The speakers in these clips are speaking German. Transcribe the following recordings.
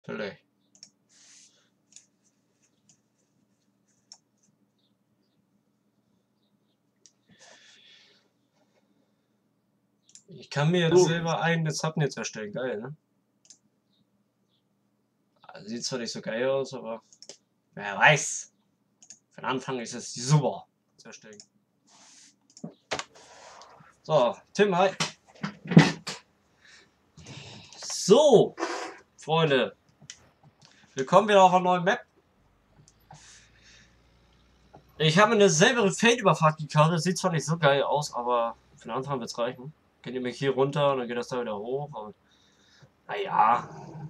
Vielleicht. Ich kann mir jetzt selber ein Subnetz erstellen. Geil, ne? Also sieht zwar nicht so geil aus, aber wer weiß. Von Anfang ist es super zu erstellen. So, Tim, hi. So, Freunde. Willkommen wieder auf einer neuen Map. Ich habe eine selber Feldüberfahrt gekauft. Das sieht zwar nicht so geil aus, aber für den Anfang wird es reichen. Geht nämlich hier runter und dann geht das da wieder hoch. Und naja.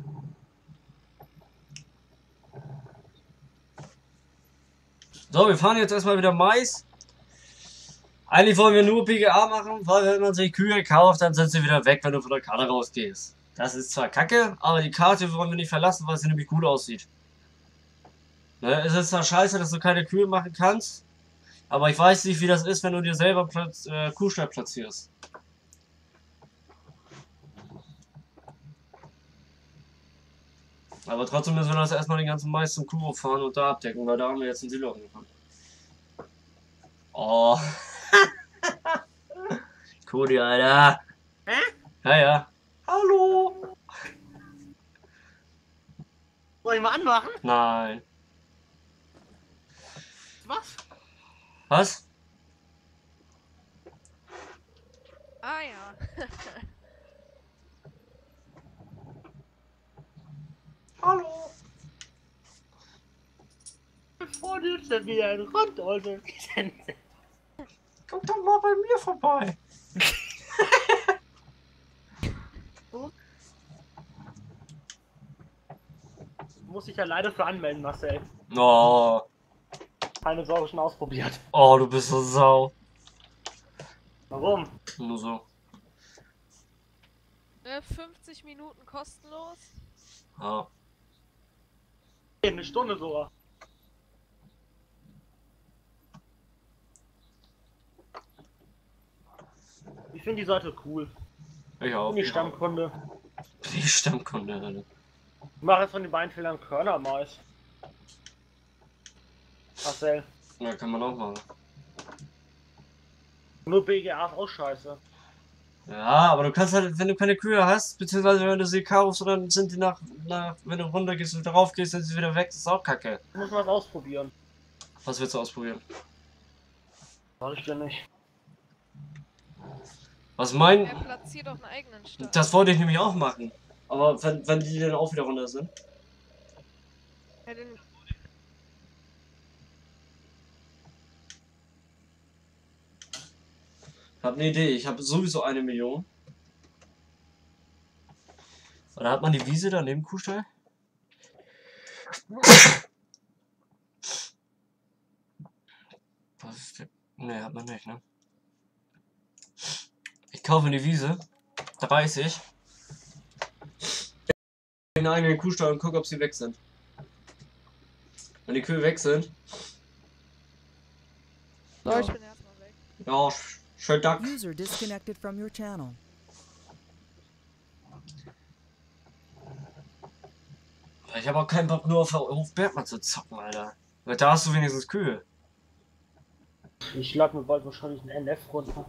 So, wir fahren jetzt erstmal wieder Mais. Eigentlich wollen wir nur PGA machen, weil wenn man sich Kühe kauft, dann sind sie wieder weg, wenn du von der Karte rausgehst. Das ist zwar kacke, aber die Karte wollen wir nicht verlassen, weil sie nämlich gut aussieht. Ne, es ist zwar scheiße, dass du keine Kühe machen kannst, aber ich weiß nicht, wie das ist, wenn du dir selber Kuhstall platzierst. Aber trotzdem müssen wir das erstmal den ganzen Mais zum Kuhhof fahren und da abdecken, weil da haben wir jetzt ein Silo angefangen. Oh. Cody, Alter. Hä? Ja, ja. Hallo. Soll ich mal anmachen? Nein. Was? Was? Ah ja. Hallo. Vor dir ist ja wieder ein Rand, Alter. Guck doch mal bei mir vorbei. Muss ich ja leider für anmelden, Marcel. Oh. Keine Sorge, schon ausprobiert. Oh, du bist so sau. Warum? Nur so. 50 Minuten kostenlos. Ja. Eine Stunde sogar. Ich finde die Seite cool. Ich auch. Und die Stammkunde. Die Stammkunde, Alter. Ich mache jetzt von den beiden Fehlern Körnermais. Marcel. Ja, kann man auch machen. Nur BGA ist auch scheiße. Ja, aber du kannst halt, wenn du keine Kühe hast, beziehungsweise wenn du sie kaufst, dann sind die wenn du runter gehst und wieder rauf gehst, sind sie wieder weg, das ist auch kacke. Ich muss mal was ausprobieren. Was willst du ausprobieren? Soll ich dir nicht. Was mein... Er platziert doch einen eigenen Stall. Das wollte ich nämlich auch machen. Aber wenn die dann auch wieder runter sind. Ja, den Hab eine Idee, ich habe sowieso 1 Million. Oder hat man die Wiese da neben Kuhstall? Was ist der? Ne, hat man nicht, ne? Ich kaufe eine Wiese. 30. Den eigenen Kuhstall und gucke, ob sie weg sind. Wenn die Kühe weg sind. Oh, ich bin erstmal weg. Ja, schönen Dank. User disconnected from your channel. Ich habe auch keinen Bock, nur auf Hof Bergmann zu zocken, Alter. Weil da hast du wenigstens Kühe. Ich lade mir bald wahrscheinlich einen NF runter.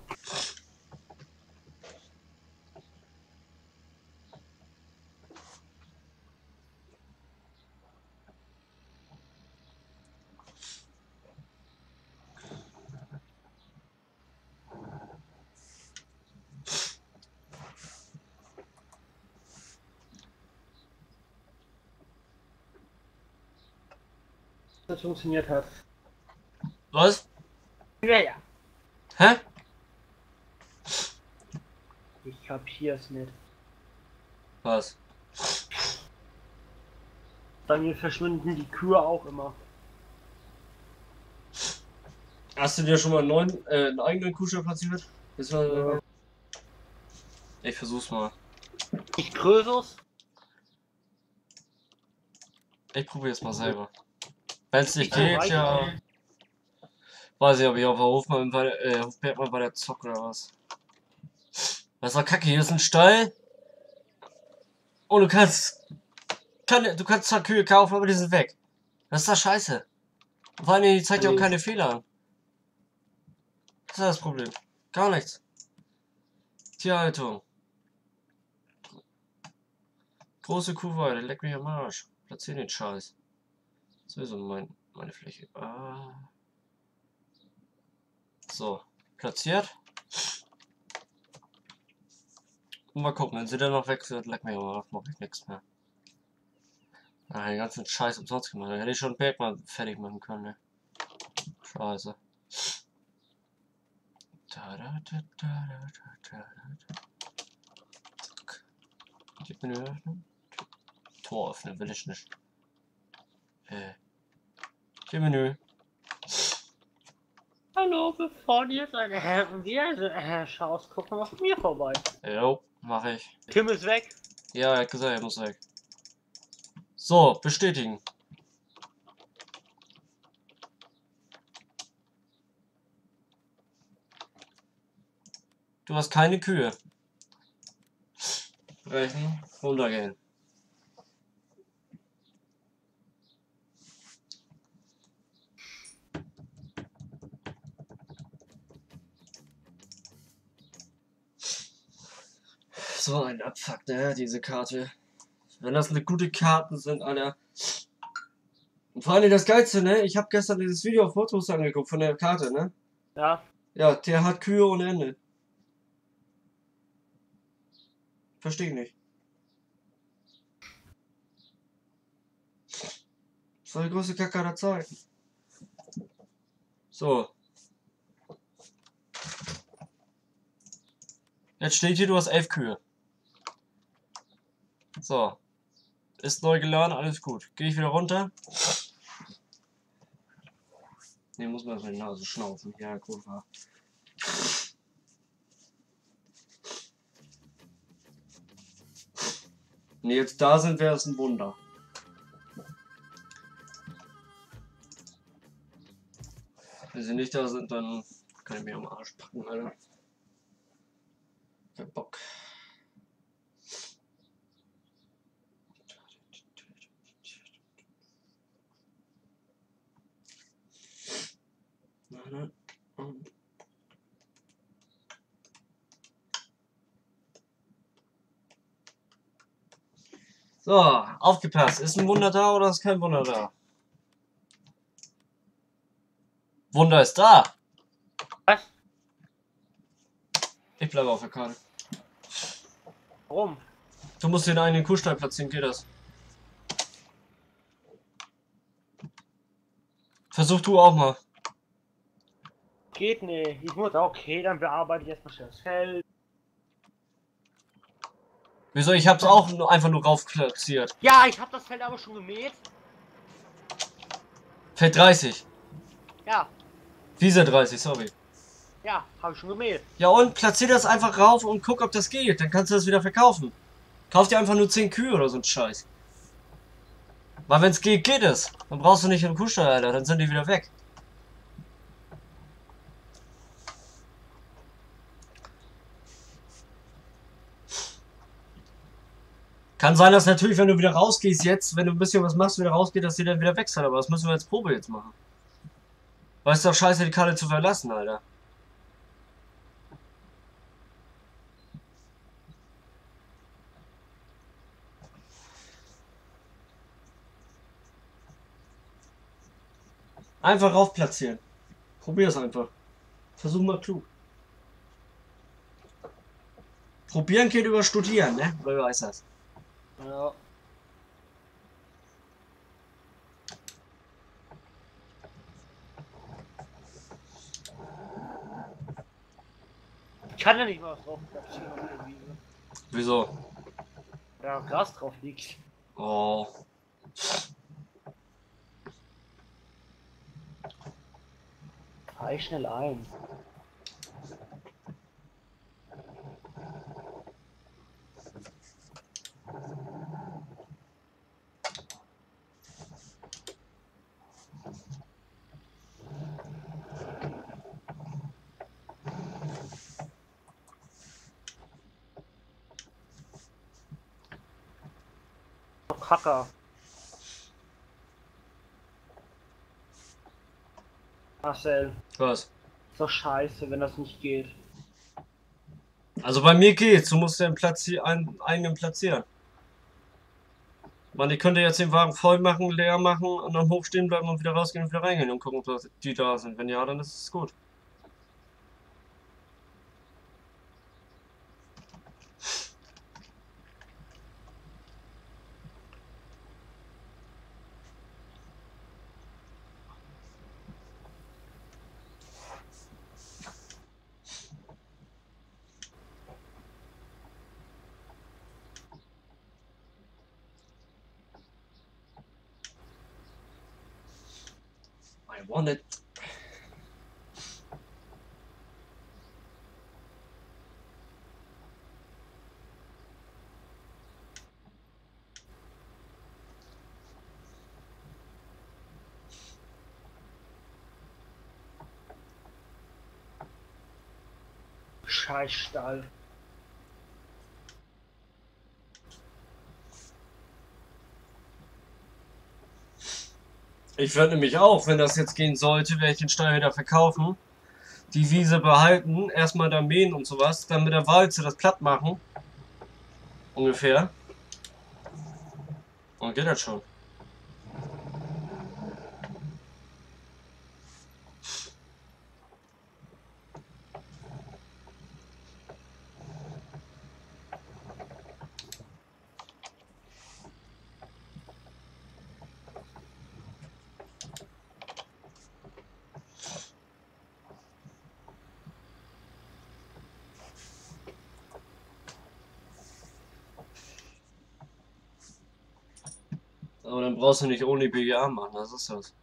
Das funktioniert hat. Was? Ja, ja. Hä? Ich kapier's nicht. Was? Bei mir verschwinden die Kühe auch immer. Hast du dir schon mal einen eigenen Kuhstall platziert? Ja. Ich versuch's mal. Ich Krösus? Ich probiere es mal selber. Wenn es nicht Ja, geht, ja. Weiß ich, ob ich auf der Hofbergmann bei der Zock oder was. Das war kacke, hier ist ein Stall. Und du kannst Du kannst zwar Kühe kaufen, aber die sind weg. Das ist doch scheiße. Vor allem, die zeigt ja auch keine Fehler an. Das ist das Problem. Gar nichts. Tierhaltung. Große Kuhweide, leck mich am Arsch. Platzier den Scheiß. Sowieso meine Fläche. Ah. So, platziert. Und mal gucken, wenn sie dann noch weg sind, leck mich am Arsch, mach ich nichts mehr. Ah, den ganzen Scheiß umsonst gemacht. Da hätte ich schon Berg mal fertig machen können, ne? Scheiße. Die Menü öffnen. Tor öffnen will ich nicht. Die Menü. Hallo, bevor du jetzt eine schaust, guck mal auf mir vorbei. Jo, mach ich. Tim ist weg. Ja, er hat gesagt, er muss weg. So, bestätigen. Du hast keine Kühe. Brechen, runtergehen. So ein Abfuck, ne, diese Karte. Wenn das eine gute Karten sind, Alter. Und vor allem das Geilste, ne? Ich habe gestern dieses Video auf Fotos angeguckt von der Karte, ne? Ja. Ja, der hat Kühe ohne Ende. Verstehe nicht. Das war die größte Kacke aller Zeiten. So. Jetzt steht hier, du hast 11 Kühe. So. Ist neu geladen, alles gut. Gehe ich wieder runter. Ne, muss man meine Nase schnaufen. Ja, gut war. Wenn die jetzt da sind, wäre es ein Wunder. Wenn sie nicht da sind, dann kann ich mich am Arsch packen, Alter. Kein Bock. So, aufgepasst. Ist ein Wunder da oder ist kein Wunder da? Wunder ist da. Was? Ich bleibe auf der Karte. Warum? Du musst den einen Kuhstall platzieren, geht das? Versuch du auch mal. Geht nicht. Ich muss, okay, dann bearbeite ich erstmal schnell das Feld. Wieso? Ich hab's auch einfach nur rauf platziert. Ja, ich habe das Feld aber schon gemäht. Feld 30. Ja, Wiese 30, sorry. ja, habe ich schon gemäht. Ja und platzier das einfach rauf und guck, ob das geht. Dann kannst du das wieder verkaufen. Kauf dir einfach nur 10 Kühe oder so ein Scheiß. Weil wenn's geht, geht es. Dann brauchst du nicht einen Kuhstall, Alter. Dann sind die wieder weg. Kann sein, dass natürlich, wenn du wieder rausgehst jetzt, wenn du ein bisschen was machst, wieder rausgeht, dass die dann wieder weg sind. Aber das müssen wir als Probe jetzt machen. Weil es ist doch scheiße, die Karte zu verlassen, Alter. Einfach rauf platzieren. Probier es einfach. Versuch mal klug. Probieren geht über Studieren, ne? Wer weiß das. Ja. Ich kann ja nicht mal was drauf platzieren auf der Wiese. Wieso? Da Gras drauf liegt. Oh. Fahr ich schnell ein. Packer. Marcel, Was? ist doch scheiße, wenn das nicht geht. Also bei mir geht's. Du musst den einen eigenen platzieren. Man, ich könnte jetzt den Wagen voll machen, leer machen und dann hochstehen bleiben und wieder rausgehen und wieder reingehen und gucken, ob die da sind. Wenn ja, dann ist es gut. I want it. Scheißstall. Ich werde nämlich auch, wenn das jetzt gehen sollte, werde ich den Stall wieder verkaufen. Die Wiese behalten, erstmal da mähen und sowas, dann mit der Walze das platt machen. Ungefähr. Und geht das schon. Aber dann brauchst du nicht ohne BGA machen, das ist das.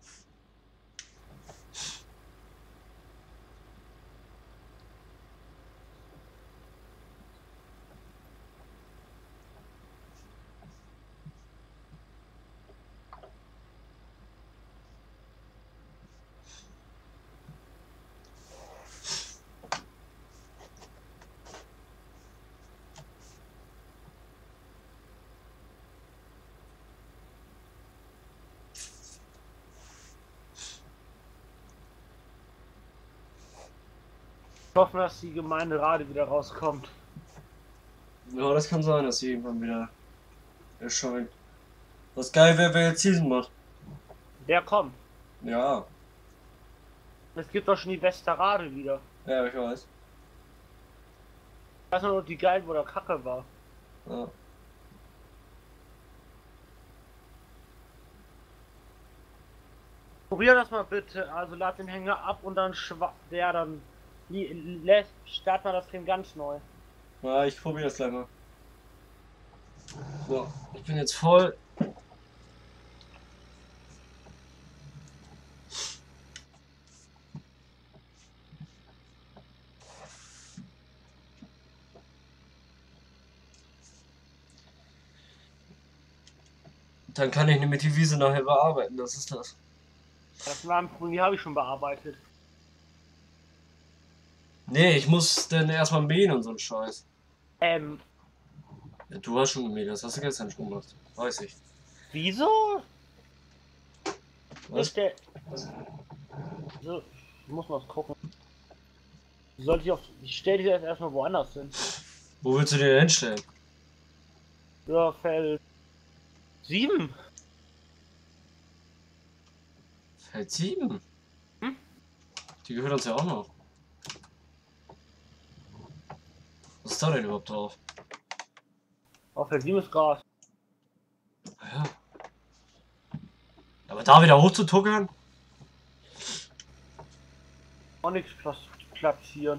Ich hoffe, dass die Gemeinderate wieder rauskommt. Ja, das kann sein, dass sie irgendwann wieder erscheint. Was geil wäre, wer jetzt Season macht. Der kommt. Ja, Es gibt doch schon die Westerade wieder. ja, ich weiß. Ich weiß nur noch die geil, wo der Kacke war. Ja. Probier das mal bitte. Also lad den Hänger ab und dann dann lässt start mal das Ding ganz neu. Ja, ich probiere das gleich mal. So, ich bin jetzt voll. Dann kann ich nämlich die Wiese nachher bearbeiten, das ist das. Das war ein Problem, die habe ich schon bearbeitet. Nee, ich muss dann erstmal mähen und so ein Scheiß. Ja, Du hast schon gemäht, das hast du gestern schon gemacht. Weiß ich. wieso? Was? Ist der. So, ich muss mal gucken. Sollte ich stelle die jetzt erstmal woanders hin. Wo willst du den denn hinstellen? Ja, Feld 7. Feld 7? Hm? Die gehört uns ja auch noch. Was ist da denn überhaupt drauf? Auf Feld 7 ist Gras. Ja. Aber da wieder hochzutuckern? Auch nichts platzieren.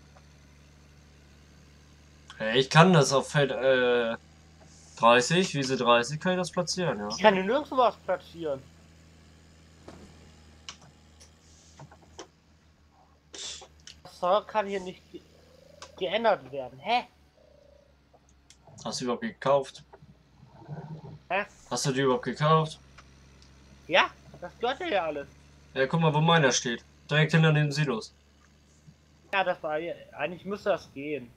Ja, ich kann das auf Feld 30, Wiese 30, kann ich das platzieren, ja. Ich kann hier nirgendwo was platzieren. Das kann hier nicht geändert werden. Hä? Hast du überhaupt gekauft? Hä? Hast du die überhaupt gekauft? Ja, das gehört ja alles. Ja, guck mal, wo meiner steht. Direkt hinter den Silos. Ja, das war eigentlich müsste das gehen.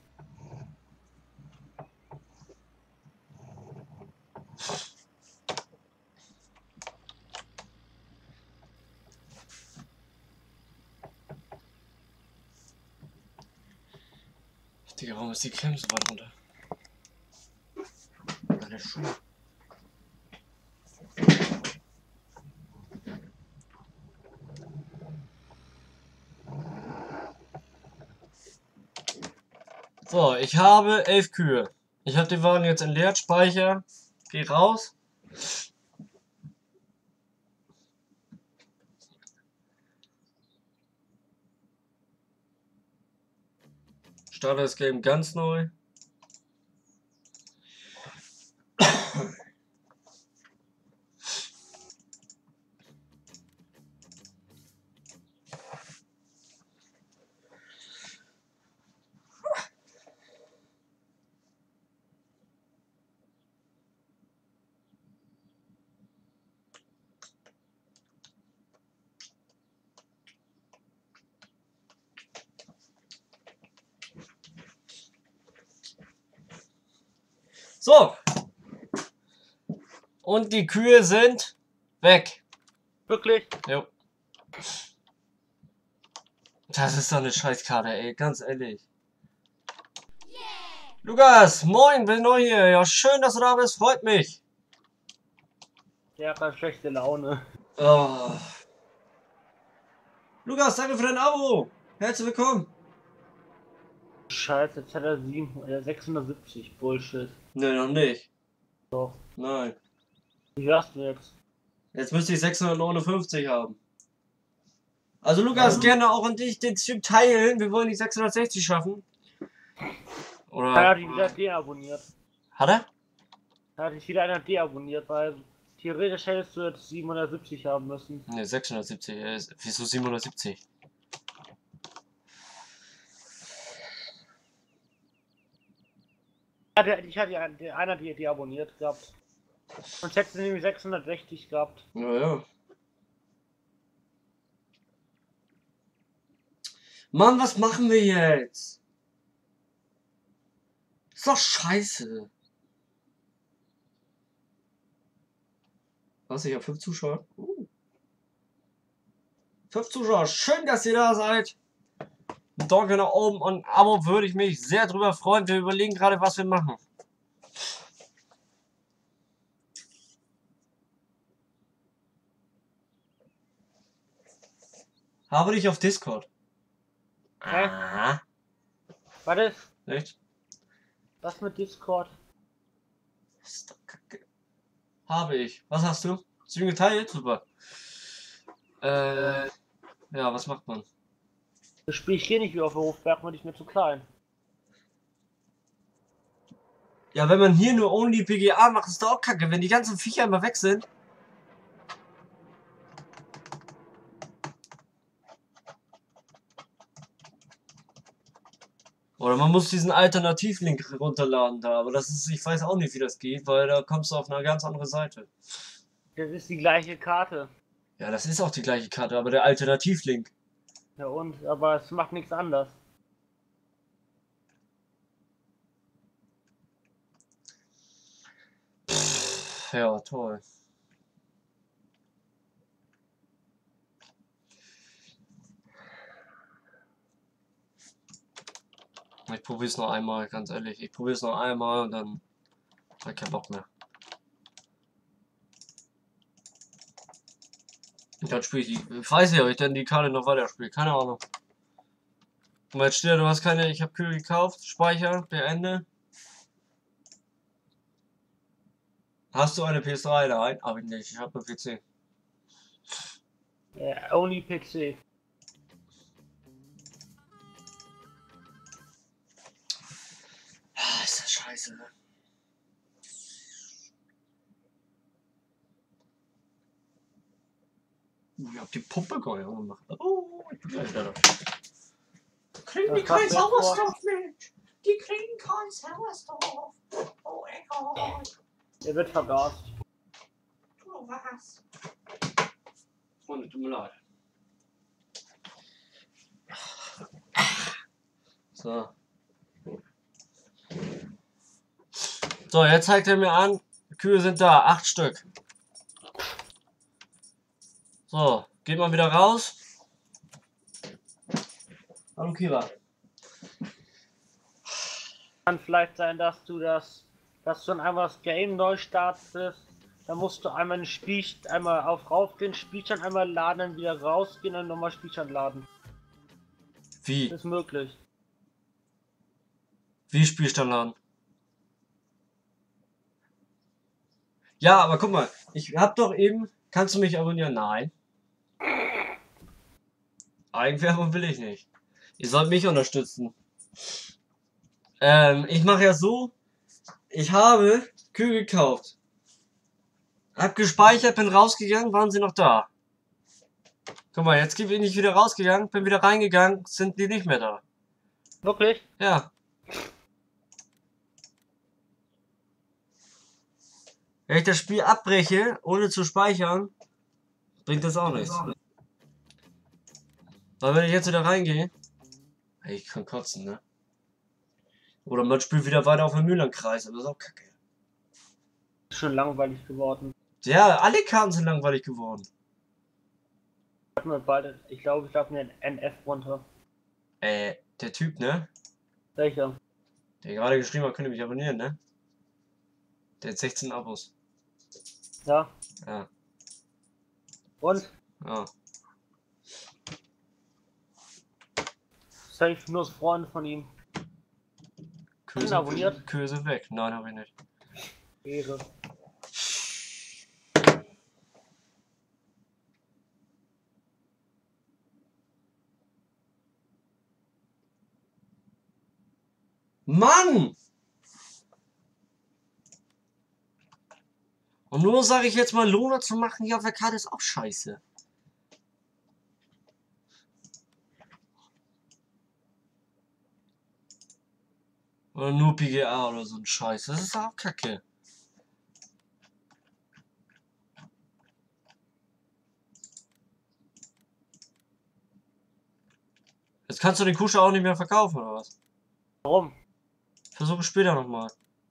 Digga, warum ist die Cam so weit runter? Meine Schuhe. So, ich habe 11 Kühe. Ich habe den Wagen jetzt entleert, Speicher, geh raus. Starte das Game ganz neu. So. Und die Kühe sind weg. Wirklich? Jo. Das ist doch eine Scheißkarte, ey, ganz ehrlich. Lukas, moin, bin neu hier. Ja, schön, dass du da bist, freut mich. Der hat gerade schlechte Laune. Oh. Lukas, danke für dein Abo. Herzlich willkommen. Scheiße, jetzt hat er 670. Bullshit. Ne, noch nicht. Doch. Nein. Wie hast du jetzt? Jetzt müsste ich 659 haben. Also Lukas, gerne auch an dich den Stream teilen. Wir wollen die 660 schaffen. Oder? Er hat dich wieder deabonniert. Hat er? Da hat dich wieder einer deabonniert, weil theoretisch hättest du jetzt 770 haben müssen. Ne, 670. Wieso 770? Ich hatte ja einer die deabonniert gehabt. Sonst hättest du nämlich 660 gehabt. Ja. Mann, was machen wir jetzt? Ist doch scheiße. Was, ich habe 5 Zuschauer? 5 Zuschauer, schön, dass ihr da seid. Ein Daumen nach oben und ein Abo würde ich mich sehr drüber freuen. Wir überlegen gerade, was wir machen. Habe dich auf Discord. Hä? Ah. Warte, Echt? was mit Discord? Ist doch kacke. Habe ich. Was hast du? Hast du ihn geteilt? Super. Ja, was macht man? Das Spiel ich gehe nicht wie auf den Hofberg, weil ich mir zu klein. Ja, wenn man hier nur Only PGA macht, ist doch auch kacke, wenn die ganzen Viecher immer weg sind. Oder man muss diesen Alternativlink runterladen da, aber das ist, ich weiß auch nicht, wie das geht, weil da kommst du auf eine ganz andere Seite. Das ist die gleiche Karte. Ja, das ist auch die gleiche Karte, aber der Alternativlink. Ja und, aber es macht nichts anders. Ja, toll. Ich probiere es noch einmal, ganz ehrlich. Ich probiere es noch einmal und dann habe ich keinen Bock mehr. Und dann spiele ich weiß nicht, ob ich dann die Karte noch weiter spiele. Keine Ahnung. Und jetzt steht, du hast keine, ich habe Kühe gekauft, Speicher, beende. Hast du eine PS3? Nein, habe ich nicht. Ich habe nur PC. Only PC. Ah, ist das scheiße. Ich hab die Puppe geil gemacht. Oh, ich bin gleich wieder da. Kriegen die keinen Sauerstoff mit. Die kriegen keinen Sauerstoff. Oh, egal. Der wird vergast. Oh, was? Freunde, tut mir leid. So. So, jetzt zeigt er mir an, Kühe sind da, 8 Stück. So, geht mal wieder raus. Hallo Kira. Kann vielleicht sein, dass du dann einmal das Game neu startest. Dann musst du einmal ein Spiel, einmal auf raufgehen, Spielstand einmal laden, dann wieder rausgehen und nochmal Spielstand laden. Wie? Das ist möglich. Wie Spielstand laden? Ja, aber guck mal, ich hab doch eben. Kannst du mich abonnieren? Nein. Eigenwerbung will ich nicht. Ihr sollt mich unterstützen. Ich mache ja so. Ich habe Kühe gekauft. Hab gespeichert, bin rausgegangen, waren sie noch da. Guck mal, jetzt bin ich wieder rausgegangen, bin wieder reingegangen, sind die nicht mehr da. Wirklich? Ja. Wenn ich das Spiel abbreche, ohne zu speichern, bringt das auch nichts. Weil wenn ich jetzt wieder reingehe, ey, ich kann kotzen, ne? Oder man spielt wieder weiter auf dem Mühlenkreis, aber das ist auch kacke. Ist schon langweilig geworden. Ja, alle Karten sind langweilig geworden. Ich glaube, ich lade mir ein NF runter. Der Typ, ne? Welcher? Der gerade geschrieben hat, könnt ihr mich abonnieren, ne? Der hat 16 Abos. Ja. Ja. Und? Ja. Safe nur Freunde von ihm. Kühe abonniert? Kühe sind weg. Nein, habe ich nicht. Ehre. Mann! Und nur sage ich jetzt mal, Lohner zu machen hier auf der Karte ist auch scheiße. Oder nur PGA oder so ein Scheiß. Das ist auch kacke. Jetzt kannst du den Kuscher auch nicht mehr verkaufen, oder was? Warum? Versuche später nochmal.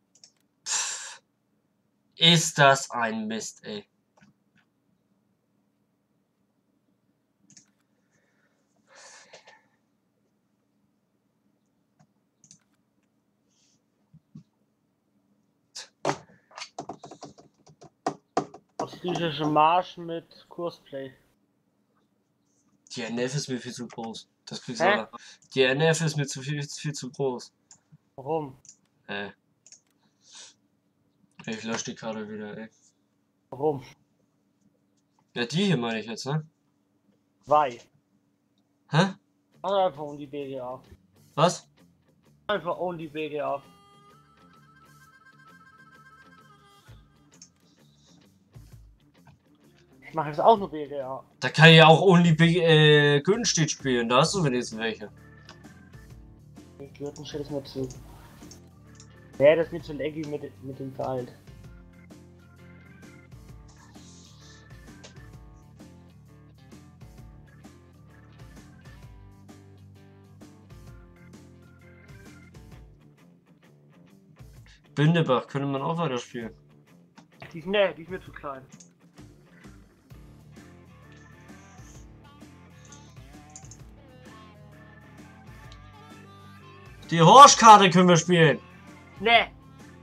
Ist das ein Mist, ey. Austrische Marsch mit Kursplay. Die NF ist mir viel zu groß. Das kriegst Hä? du. Die NF ist mir viel zu groß. Warum? Ich lösche die Karte wieder, ey. Warum? Ja, die hier meine ich jetzt, ne? Zwei. Hä? Also einfach um die BGA. Was? Einfach um die BGA. Ich mache jetzt auch nur BGA. Da kann ich ja auch Only günstig spielen, da hast du wenigstens welche. Die Gürtenschelle ist mir zu. Ja, das ist mir zu laggy mit dem Verhalt. Bindebach könnte man auch weiterspielen. Die ist mir zu klein. Die Horschkarte können wir spielen. Ne,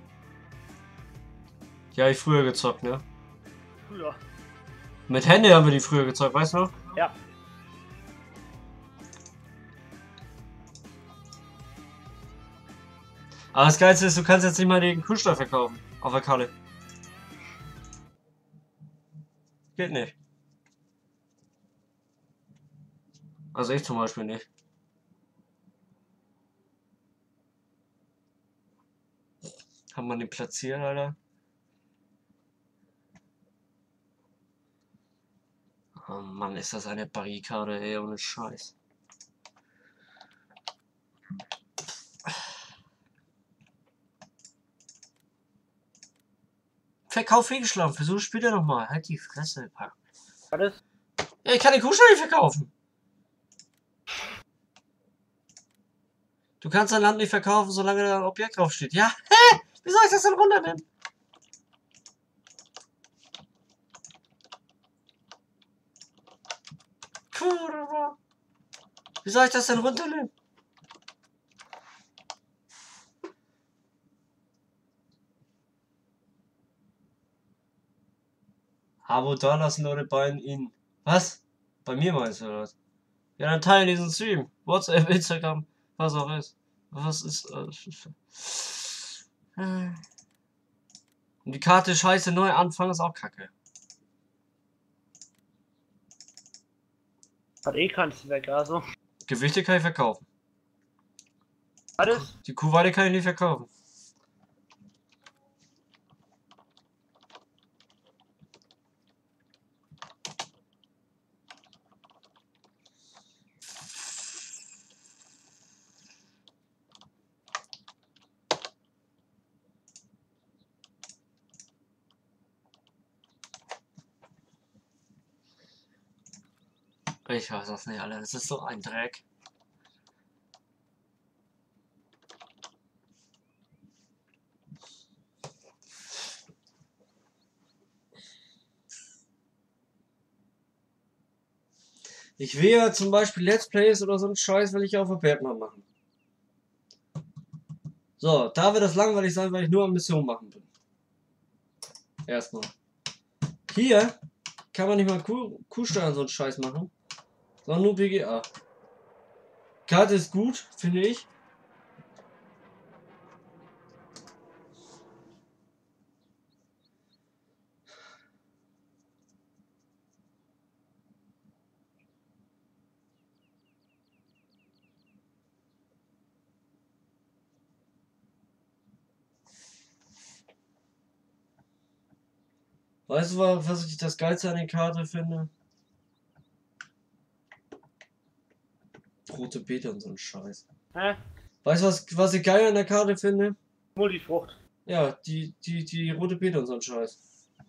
Die habe ich früher gezockt, ne? früher. Mit Hände haben wir die früher gezockt, weißt du noch? Ja. Aber das Geilste ist, du kannst jetzt nicht mal den Kunststoff verkaufen. Auf der Karte. Geht nicht. Also ich zum Beispiel nicht. Haben wir den platziert, Alter? Oh Mann, ist das eine Barrikade, ey, ohne Scheiß. Verkauf fehlgeschlagen, versuch später nochmal. Halt die Fresse, Pack. Alles? Ja, ich kann den Kuhstall nicht verkaufen. Du kannst dein Land nicht verkaufen, solange da ein Objekt draufsteht. Ja, hä? Wie soll ich das denn runternehmen? Kurva. Wie soll ich das denn runternehmen? Abo da lassen Leute bei Ihnen. Was? Bei mir meinst du oder was? Ja, dann teilen diesen Stream. WhatsApp, Instagram, was auch ist. Was ist. Und die Karte scheiße neu anfangen ist auch kacke. Hat eh keins weg, also. Gewichte kann ich verkaufen. Alles? Die Kuhweide kann ich nicht verkaufen. Ich weiß das nicht, Alter. Das ist so ein Dreck. Ich will ja zum Beispiel Let's Plays oder so einen Scheiß, will ich auf der Bergmann machen. So, da wird das langweilig sein, weil ich nur eine Mission machen bin. Erstmal. Hier kann man nicht mal Kuhsteuern so einen Scheiß machen, sondern nur PGA. Karte ist gut, finde ich. Weißt du, was ich das Geilste an der Karte finde? Rote Beete und so ein Scheiß. Hä? Weißt du, was ich geil an der Karte finde? Multifrucht. Ja, die rote Beete und so ein Scheiß.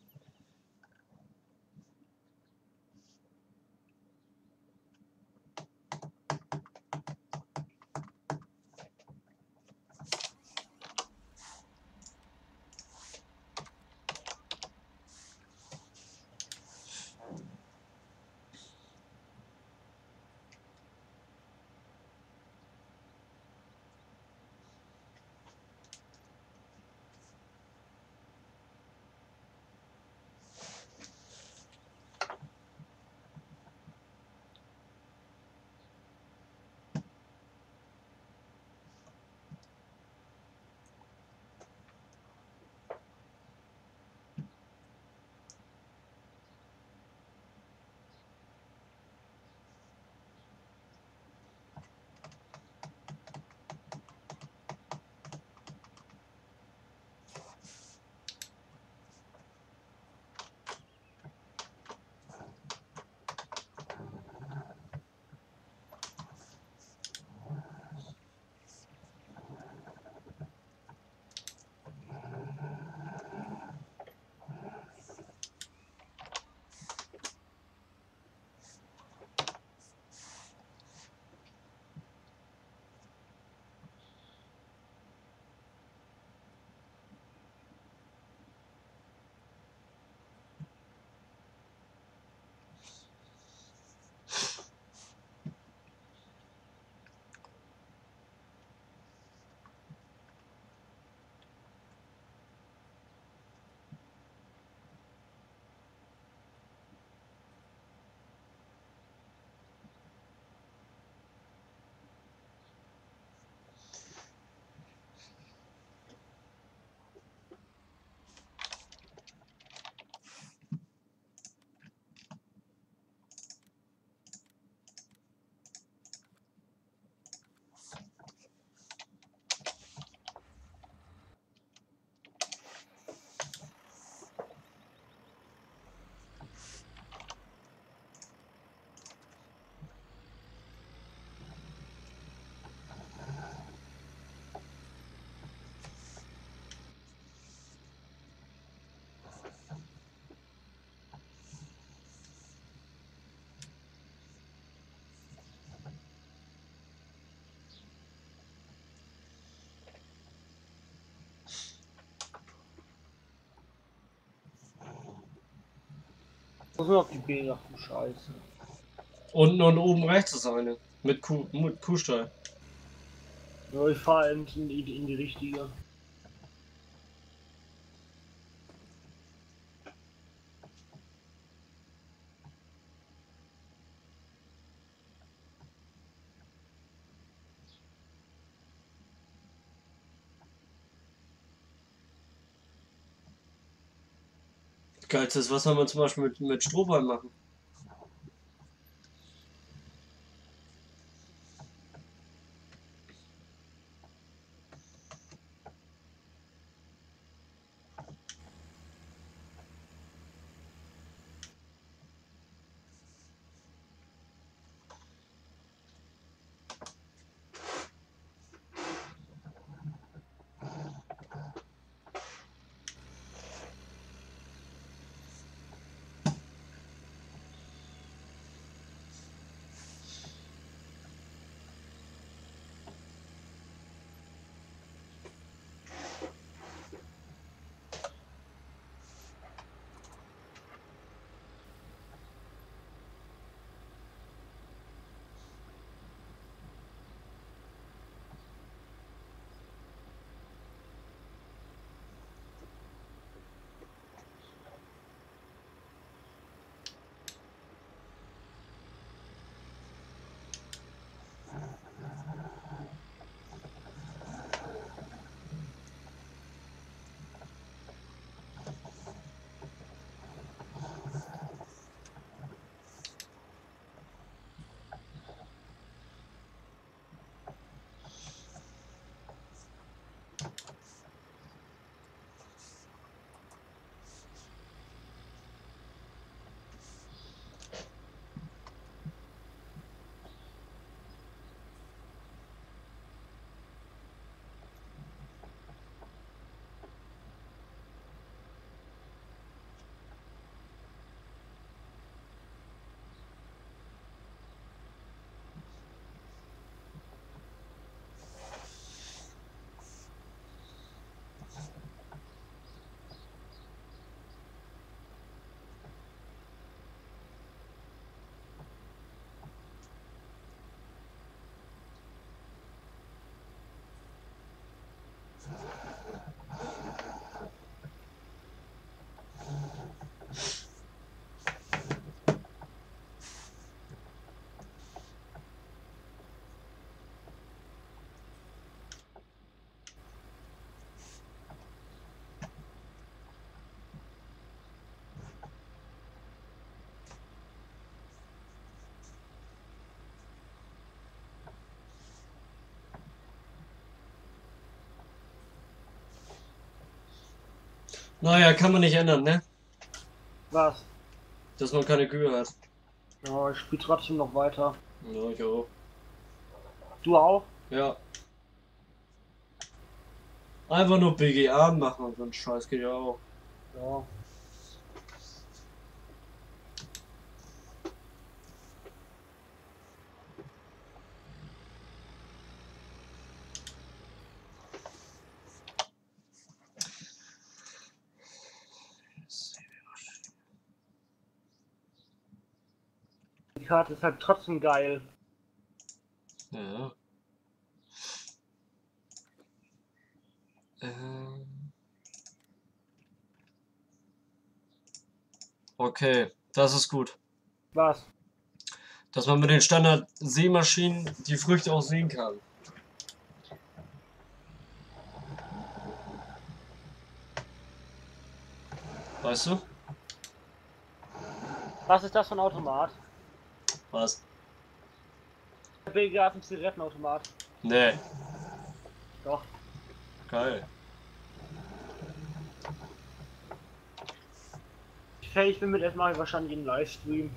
Wo sind noch die Bilder? Du Scheiße. Unten und oben rechts ist eine. Mit Kuhstall. Ja, ich fahre in die richtige. Geilste ist, was soll man zum Beispiel mit Strohballen machen? Naja, kann man nicht ändern, ne? Was? Dass man keine Kühe hat. Ja, ich spiele trotzdem noch weiter. Ja, ich auch. Du auch? Ja. Einfach nur BGA machen und so ein Scheiß geht ja auch. Ja. Die Karte ist halt trotzdem geil. Ja. Ähm. Okay, das ist gut. Was? Dass man mit den Standard-Sämaschinen die Früchte auch sehen kann. Weißt du? Was ist das für ein Automat? Was? Der BGA ist ein Zigarettenautomat. Nee. Doch. Geil. Ich bin mit erstmal wahrscheinlich im Livestream.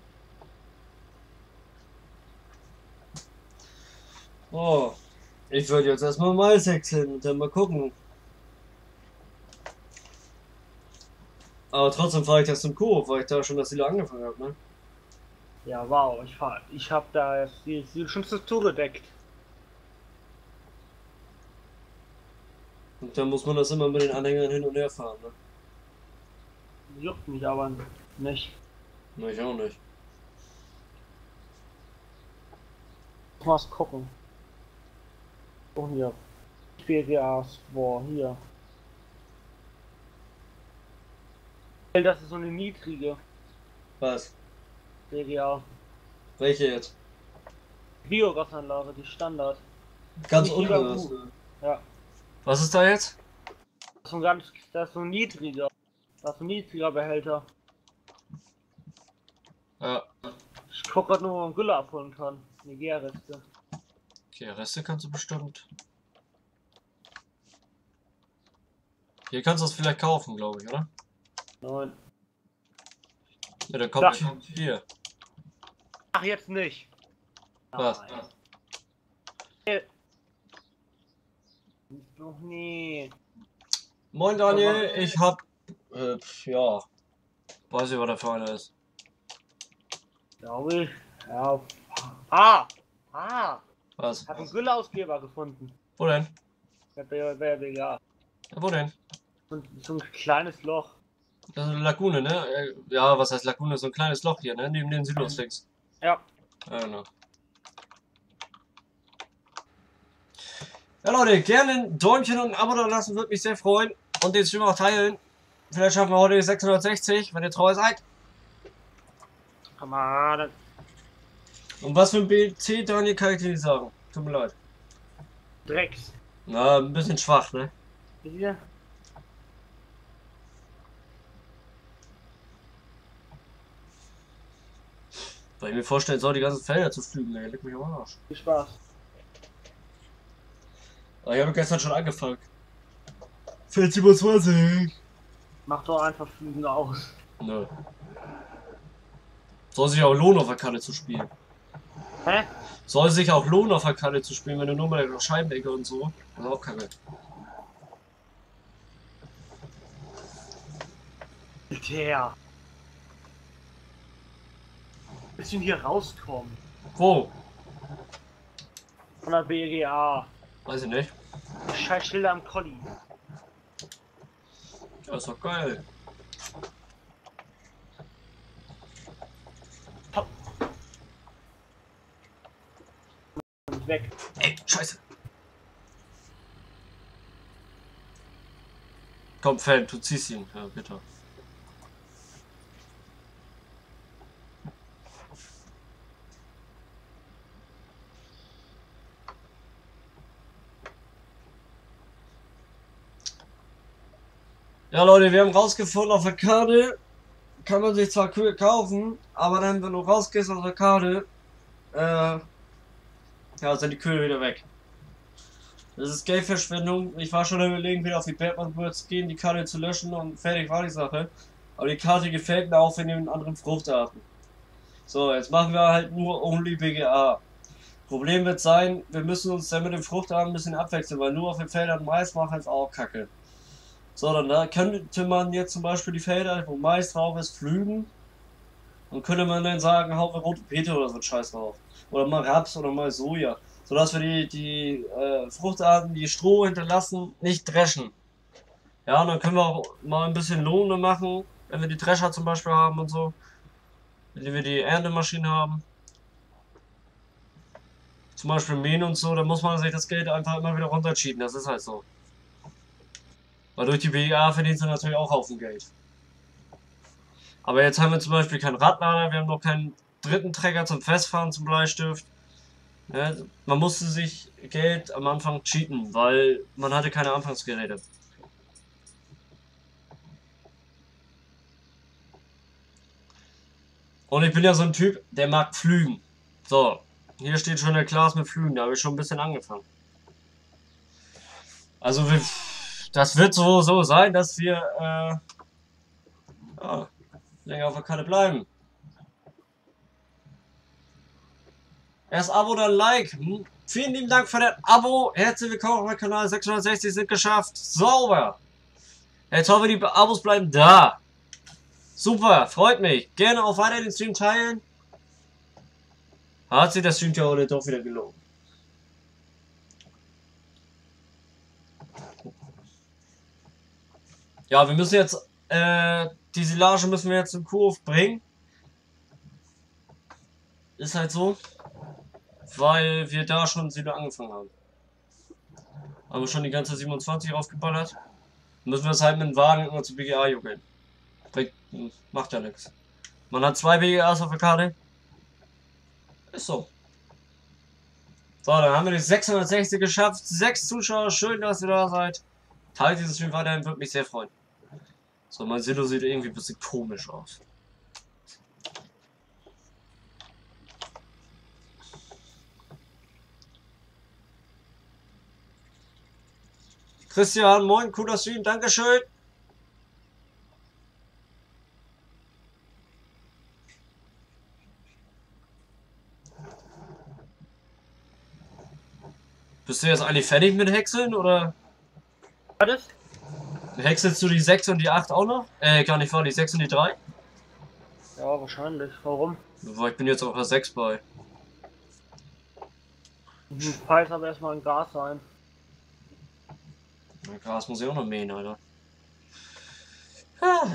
Oh. Ich würde jetzt erstmal Mais wechseln und dann mal gucken. Aber trotzdem fahre ich das zum Coop, weil ich da schon das Silo angefangen habe, ne? Ja, wow, ich habe da jetzt die schlimmste Tour gedeckt. Und dann muss man das immer mit den Anhängern hin und her fahren, ne? Juckt mich aber nicht. Na, ich auch nicht. Mal gucken. Oh, hier. BGAs, boah, hier. Das ist so eine niedrige Was? BGA. Welche jetzt? Biogasanlage, die Standard. Ganz Nicht unten. jeder Was, Gu- Ja. was ist da jetzt? Das ist so ein niedriger. Das ist ein niedriger Behälter. Ja. Ich guck grad nur, wo man Gülle abholen kann. Ne, Gärreste. Okay, Reste kannst du bestimmt. Hier kannst du es vielleicht kaufen, glaube ich, oder? Nein. Ja, dann kommt hier. Ach, jetzt nicht. Was? Nein. Noch nie. Moin Daniel, ich hab. Ja. Weiß ich, was der für einer ist. Glaube ich. Ja. Was? Ich habe einen Gülleausgeber gefunden. Wo denn? Das wäre egal. Ja, wo denn? So ein kleines Loch. Das ist eine Lagune, ne? Ja, was heißt Lagune? So ein kleines Loch hier, ne? Neben den Silos links. Ja. Ja, genau. Ja Leute, gerne ein Däumchen und ein Abo da lassen, würde mich sehr freuen. Und den Stream auch teilen. Vielleicht schaffen wir heute die 660, wenn ihr treu seid. Kameraden. Und was für ein BC, Daniel, kann ich dir nicht sagen. Tut mir leid. Drecks. Na, ein bisschen schwach, ne? Hier. Weil ich mir vorstellen soll, die ganzen Felder zu flügen, ey. Leck mich am Arsch. Viel Spaß. Aber ich habe gestern schon angefangen. Feld 27. Mach doch einfach Flügen aus. Nö. Soll sich auch lohnen, auf der Karte zu spielen. Hä? Soll sich auch lohnen, auf der Karte zu spielen, wenn du nur mal der Scheibenecke und so. Das ist auch kacke. Alter. Bisschen hier rauskommen. Wo? Von der BGA. Weiß ich nicht. Scheiß Schilder am Colli. Ja, ist doch geil. Und weg. Ey, scheiße. Komm, Fan, du ziehst ihn. Ja, bitte. Ja Leute, wir haben rausgefunden, auf der Karte kann man sich zwar Kühe kaufen, aber dann, wenn du rausgehst aus der Karte, ja, sind die Kühe wieder weg. Das ist Geldverschwendung. Ich war schon überlegen, wieder auf die Bergmann zu gehen, die Karte zu löschen und fertig war die Sache. Aber die Karte gefällt mir auch in den anderen Fruchtarten. So, jetzt machen wir halt nur Only BGA. Problem wird sein, wir müssen uns dann mit den Fruchtarten ein bisschen abwechseln, weil nur auf den Feldern Mais machen ist auch kacke. So, dann da könnte man jetzt zum Beispiel die Felder, wo Mais drauf ist, pflügen. Und könnte man dann sagen, hauen wir rote Beete oder so ein Scheiß drauf. Oder mal Raps oder mal Soja. Sodass wir die Fruchtarten, die Stroh hinterlassen, nicht dreschen. Ja, und dann können wir auch mal ein bisschen Lohne machen, wenn wir die Drescher zum Beispiel haben und so. Wenn wir die Erntemaschinen haben. Zum Beispiel mähen und so, dann muss man sich das Geld einfach immer wieder runterschieben. Das ist halt so. Weil durch die BGA verdienst du natürlich auch Haufen Geld. Aber jetzt haben wir zum Beispiel keinen Radlader, wir haben noch keinen dritten Trecker zum Festfahren zum Bleistift. Ja, man musste sich Geld am Anfang cheaten, weil man hatte keine Anfangsgeräte. Und ich bin ja so ein Typ, der mag Pflügen. So, hier steht schon der Glas mit Pflügen, da habe ich schon ein bisschen angefangen. Also das wird so sein, dass wir ja, länger auf der Karte bleiben. Erst Abo, dann Like. Vielen lieben Dank für das Abo. Herzlich willkommen auf meinem Kanal. 660 sind geschafft. Sauber. Jetzt hoffe ich, die Abos bleiben da. Super, freut mich. Gerne auch weiter den Stream teilen. Hat sich das Stream ja heute doch wieder gelohnt. Ja, wir müssen jetzt, die Silage müssen wir jetzt zum Kuhhof bringen. Ist halt so. Weil wir da schon wieder angefangen haben. Haben wir schon die ganze 27 aufgeballert. Müssen wir es halt mit dem Wagen immer zu BGA juckeln. Macht ja nichts. Man hat 2 BGAs auf der Karte. Ist so. So, dann haben wir die 660 geschafft. 6 Zuschauer, schön, dass ihr da seid. Teilt dieses Stream weiterhin, würde mich sehr freuen. So, mein Silo sieht irgendwie ein bisschen komisch aus. Christian, moin, cooler Stream, Dankeschön. Bist du jetzt eigentlich fertig mit Häckseln oder Was ist? häckselst du die 6 und die 8 auch noch? Gar nicht wahr, die 6 und die 3? Ja, wahrscheinlich. Warum? Ich bin jetzt auf der 6 bei. Falls aber erstmal ein Gas sein. Na, Gras muss ich auch noch mähen, Alter. Ah.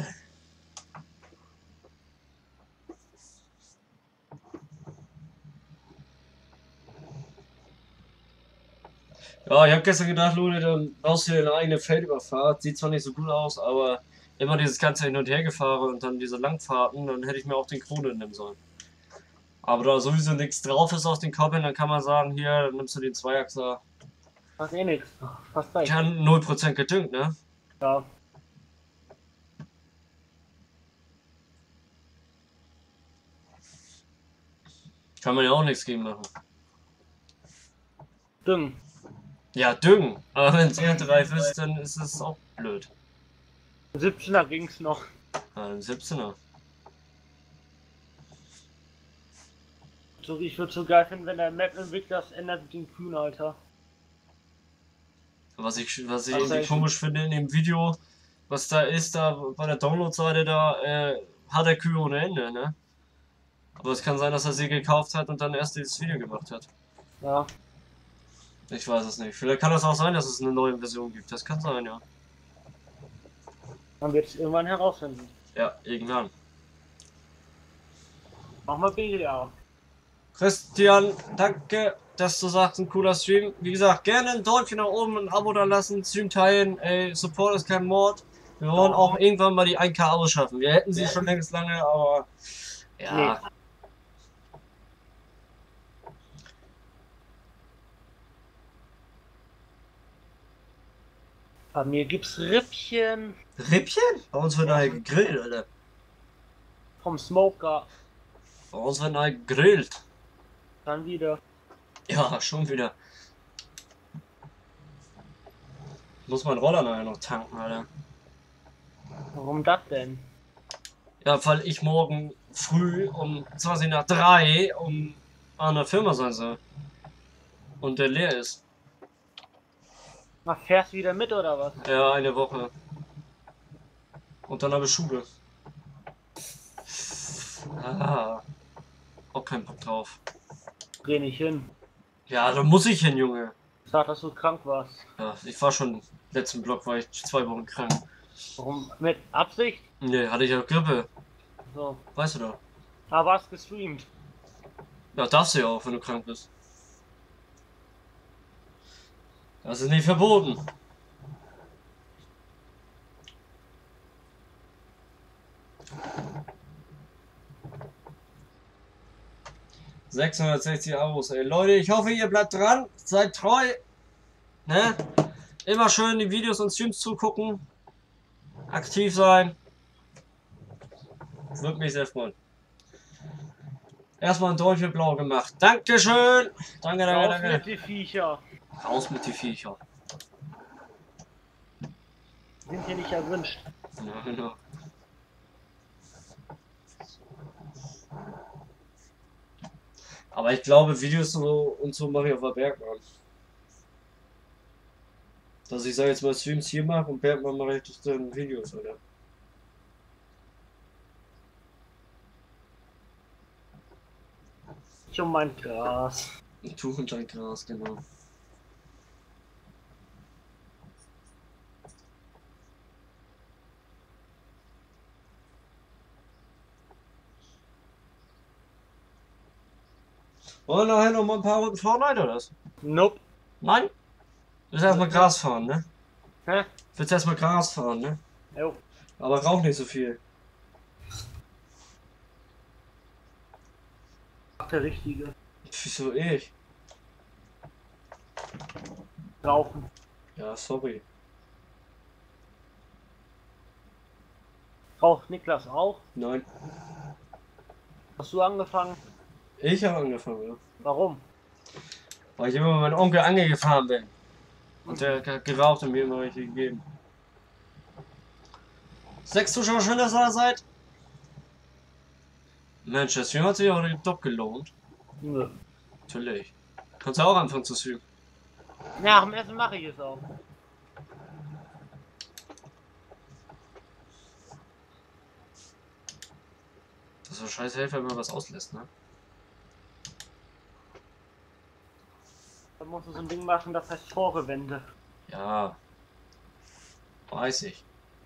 Ja, ich habe gestern gedacht, Leute, dann baust du dir eine eigene Feldüberfahrt. Sieht zwar nicht so gut aus, aber immer dieses ganze Hin- und Hergefahren und dann diese Langfahrten, dann hätte ich mir auch den Krone nehmen sollen. Aber da sowieso nichts drauf ist auf den Koppeln, dann kann man sagen, hier, dann nimmst du den Zweiachser. Fast eh nix. Fast recht. Ja, 0% gedüngt, ne? Ja. Kann man ja auch nichts gegen machen. Düngen. Ja, düngen. Aber wenn es erntereif ist, dann ist es auch blöd. 17er ging's noch. Ja, ein 17er. So, ich würde so geil finden, wenn der Map-Entwickler das ändert mit den Kühen, Alter. Was ich irgendwie komisch finde in dem Video, was da ist, da bei der Download-Seite, da hat er Kühe ohne Ende, ne? Aber es kann sein, dass er sie gekauft hat und dann erst dieses Video gemacht hat. Ja. Ich weiß es nicht. Vielleicht kann es auch sein, dass es eine neue Version gibt. Das kann sein, ja. Man wird es irgendwann herausfinden. Ja, irgendwann. Machen wir BDA. Christian, danke, dass du sagst, ein cooler Stream. Wie gesagt, gerne ein Däumchen nach oben, ein Abo da lassen, Stream teilen. Ey, Support ist kein Mord. Wir wollen auch irgendwann mal die 1K Abos schaffen. Wir hätten sie schon längst lange, aber ja. Nee. Bei mir gibt's Rippchen Rippchen? Bei uns wird nachher gegrillt, Alter. vom Smoker. Bei uns wird nachher gegrillt. Dann wieder. Ja, schon wieder. Muss mein Roller nachher noch tanken, Alter. Warum das denn? Ja, weil ich morgen früh um 20 nach 3 an der Firma sein soll. Und der leer ist. Ach, fährst du wieder mit oder was? Ja, eine Woche. Und dann habe ich Schule. Ah. Auch kein Bock drauf. Geh nicht hin. Ja, da muss ich hin, Junge. Sag, dass du krank warst. Ja, ich war schon letzten Block, war ich 2 Wochen krank. Warum? Mit Absicht? Nee, hatte ich ja Grippe. So. Weißt du doch. Aber hast gestreamt. Ja, darfst du ja auch, wenn du krank bist. Das ist nicht verboten. ...660 Abos, ey. Leute, ich hoffe, ihr bleibt dran. Seid treu. Ne? Immer schön die Videos und Streams zugucken. Aktiv sein. Würde mich sehr freuen. Erstmal ein Däumchen blau gemacht. Dankeschön. Danke, danke, Raus danke. mit die Viecher. Raus mit die Viecher. Sind hier nicht erwünscht. Ja, genau. Aber ich glaube, Videos und so mache ich auf der Bergmann. Dass ich sage jetzt mal Streams hier mache und Bergmann mache ich das dann Videos, oder? Ich um mein Gras. Ein Tuch und ein Gras, genau. Wollen wir nachher noch mal ein paar Runden fahren, oder was? Nope. Nein? Du willst erstmal Gras fahren, ne? Hä? Du willst erstmal Gras fahren, ne? Jo. Aber rauch nicht so viel. Ach, der Richtige. Wieso ich? Rauchen. Ja, sorry. Raucht Niklas auch? Nein. Hast du angefangen? Ich habe angefangen, ja. Warum? Weil ich immer mit meinem Onkel angefahren bin. Und der hat geraucht und mir immer welche gegeben. 6 Zuschauer, schön, dass ihr da seid. Mensch, das Stream hat sich auch doch gelohnt. Nö. Natürlich. Kannst du auch anfangen zu streamen. Nach dem Essen mache ich es auch. Das ist so scheiße Hilfe, wenn man was auslässt, ne? Dann musst du so ein Ding machen, das heißt Vorgewende. Ja. Weiß ich.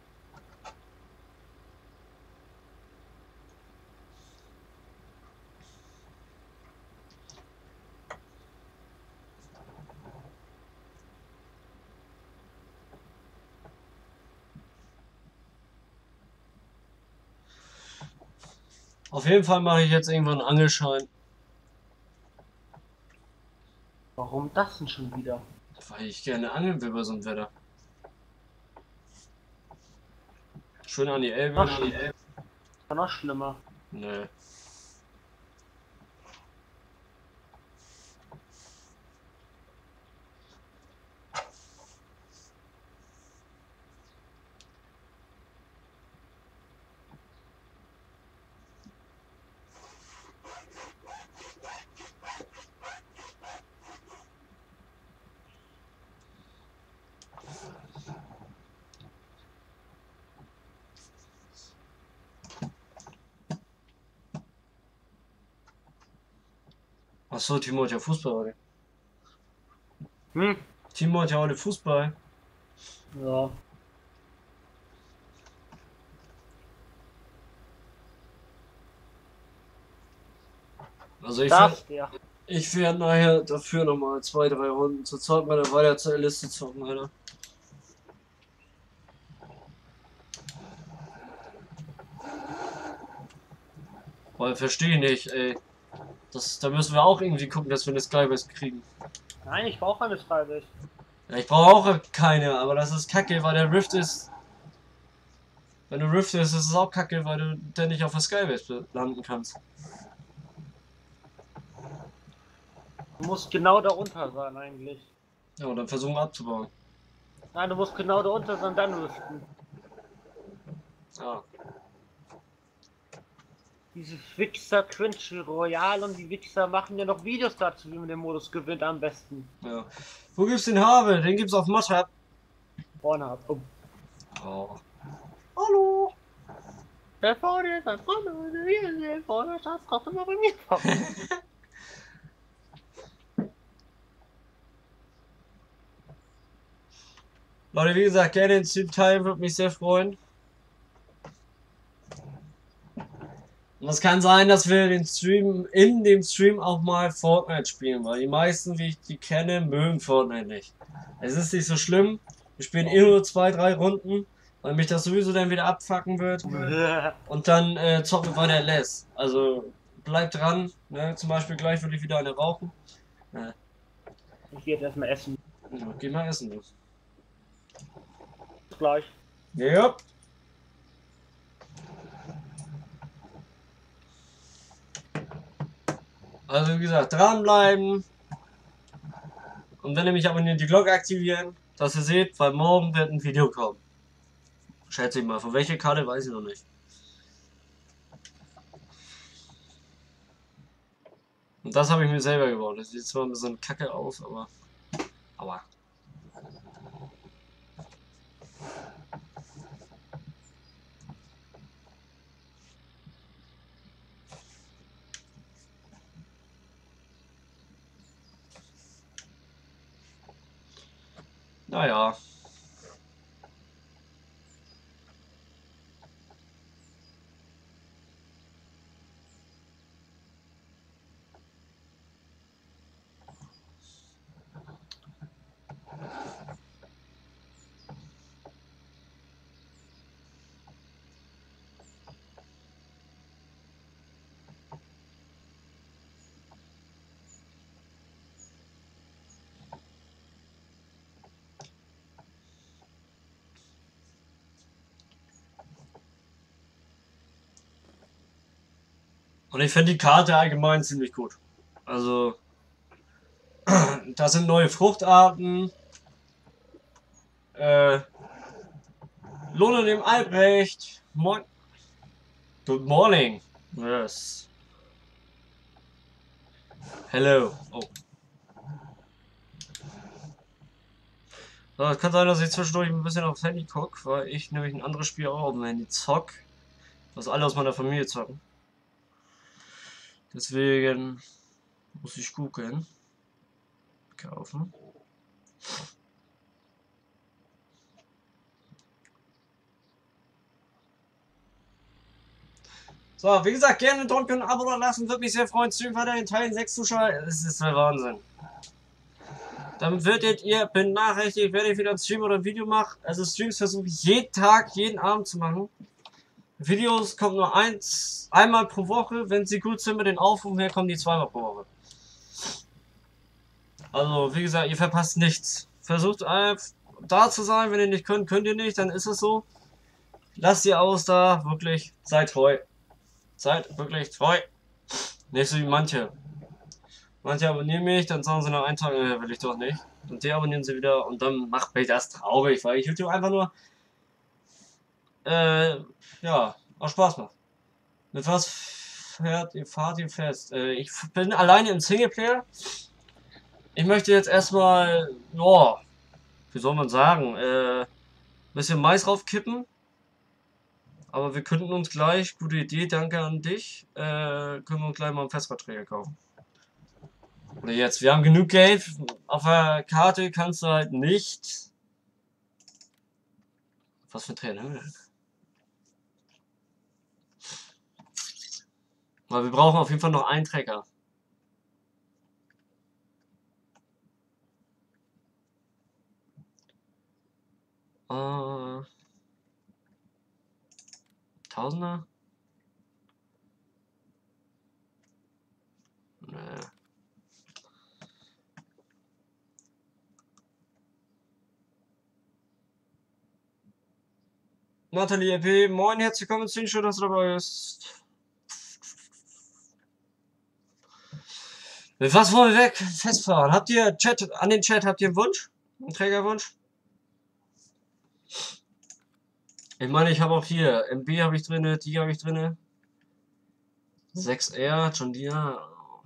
Auf jeden Fall mache ich jetzt irgendwann einen Angelschein. Warum das denn schon wieder? Weil ich gerne angeln will bei so einem Wetter. Schön an die Elbe. Noch schlimmer. War noch schlimmer. Nö. Achso, Timo hat ja Fußball heute. Hm? Timo hat ja heute Fußball. Ja. Also Darf der? ich werde nachher dafür nochmal 2, 3 Runden zur Zeit bei der Weiterliste zocken, Alter. Weil verstehe nicht, ey. Da müssen wir auch irgendwie gucken, dass wir eine Skybase kriegen. Nein, ich brauche eine Skybase. Ja, ich brauche auch keine, aber das ist kacke, weil der Rift ist. Wenn du Rift ist es auch kacke, weil du dann nicht auf der Skybase landen kannst. Du musst genau darunter sein eigentlich. Ja, und dann versuchen wir abzubauen. Nein, du musst genau darunter sein, dann rüsten. Ja. Diese Wichser Quincy Royal und die Wichser machen ja noch Videos dazu, wie man den Modus gewinnt am besten. Ja. Wo gibt's den Habe? Den gibt's auf Motab. Vorne ab. Oh. Oh. Hallo! Der vorne ist ein Freund, der vorne ist das kommt immer bei mir vor. Leute, wie gesagt, gerne ins Stream teilen, würde mich sehr freuen. Und es kann sein, dass wir in dem Stream auch mal Fortnite spielen, weil die meisten, wie ich die kenne, mögen Fortnite nicht. Es ist nicht so schlimm. Wir spielen eh nur 2, 3 Runden, weil mich das sowieso dann wieder abfacken wird. Und dann zocken wir weiter LS. Also bleibt dran, ne? Zum Beispiel gleich würde ich wieder eine rauchen. Ja. Ich gehe jetzt erstmal essen. Ja, geh mal essen, du. Bis gleich. Ja. Also wie gesagt, dranbleiben. Und wenn ihr mich abonniert, die Glocke aktivieren, dass ihr seht, weil morgen wird ein Video kommen. Schätze ich mal. Von welcher Karte weiß ich noch nicht. Und das habe ich mir selber gebaut. Das sieht zwar ein bisschen kacke aus, aber. Aua. Naja. Und ich finde die Karte allgemein ziemlich gut. Also, da sind neue Fruchtarten. Lohne dem Albrecht. Moin. Good morning. Yes. Hello. Oh. So, es kann sein, dass ich zwischendurch ein bisschen aufs Handy gucke, weil ich nämlich ein anderes Spiel auch auf dem Handy zock. Was alle aus meiner Familie zocken. Deswegen muss ich gucken. Kaufen. So, wie gesagt, gerne drücken und ein Abo da lassen, würde mich sehr freuen. Stream weiterhin teilen, 6 Zuschauer, es ist der Wahnsinn. Dann werdet ihr benachrichtigt, wenn ich wieder ein Stream oder ein Video mache. Also Streams versuche ich jeden Tag, jeden Abend zu machen. Videos kommen nur einmal pro Woche, wenn sie gut sind mit den Aufrufen her, kommen die zweimal pro Woche. Also, wie gesagt, ihr verpasst nichts. Versucht einfach da zu sein, wenn ihr nicht könnt, könnt ihr nicht, dann ist es so. Lasst ihr aus da, wirklich, seid treu. Seid wirklich treu. Nicht so wie manche. Manche abonnieren mich, dann sagen sie nach einem Tag, will ich doch nicht. Und deabonnieren sie wieder und dann macht mich das traurig, weil ich YouTube einfach nur, ja, auch Spaß macht. Mit was fahrt ihr fest? Ich bin alleine im Singleplayer. Ich möchte jetzt erstmal, ja, wie soll man sagen, bisschen Mais draufkippen. Aber wir könnten uns gleich, gute Idee, danke an dich, können wir uns gleich mal einen Festverträger kaufen. Oder jetzt, wir haben genug Geld, auf der Karte kannst du halt nicht... Was für ein Trainer? Weil wir brauchen auf jeden Fall noch einen Trecker. Tausender? Nee. Nathalie EP, moin, herzlich willkommen zu den Show, dass du dabei bist. Mit was wollen wir weg? Festfahren. Habt ihr Chat, an den Chat, habt ihr einen Wunsch? Einen Trägerwunsch? Ich meine, ich habe auch hier, MB habe ich drinne, die habe ich drinne. 6R, John Deere.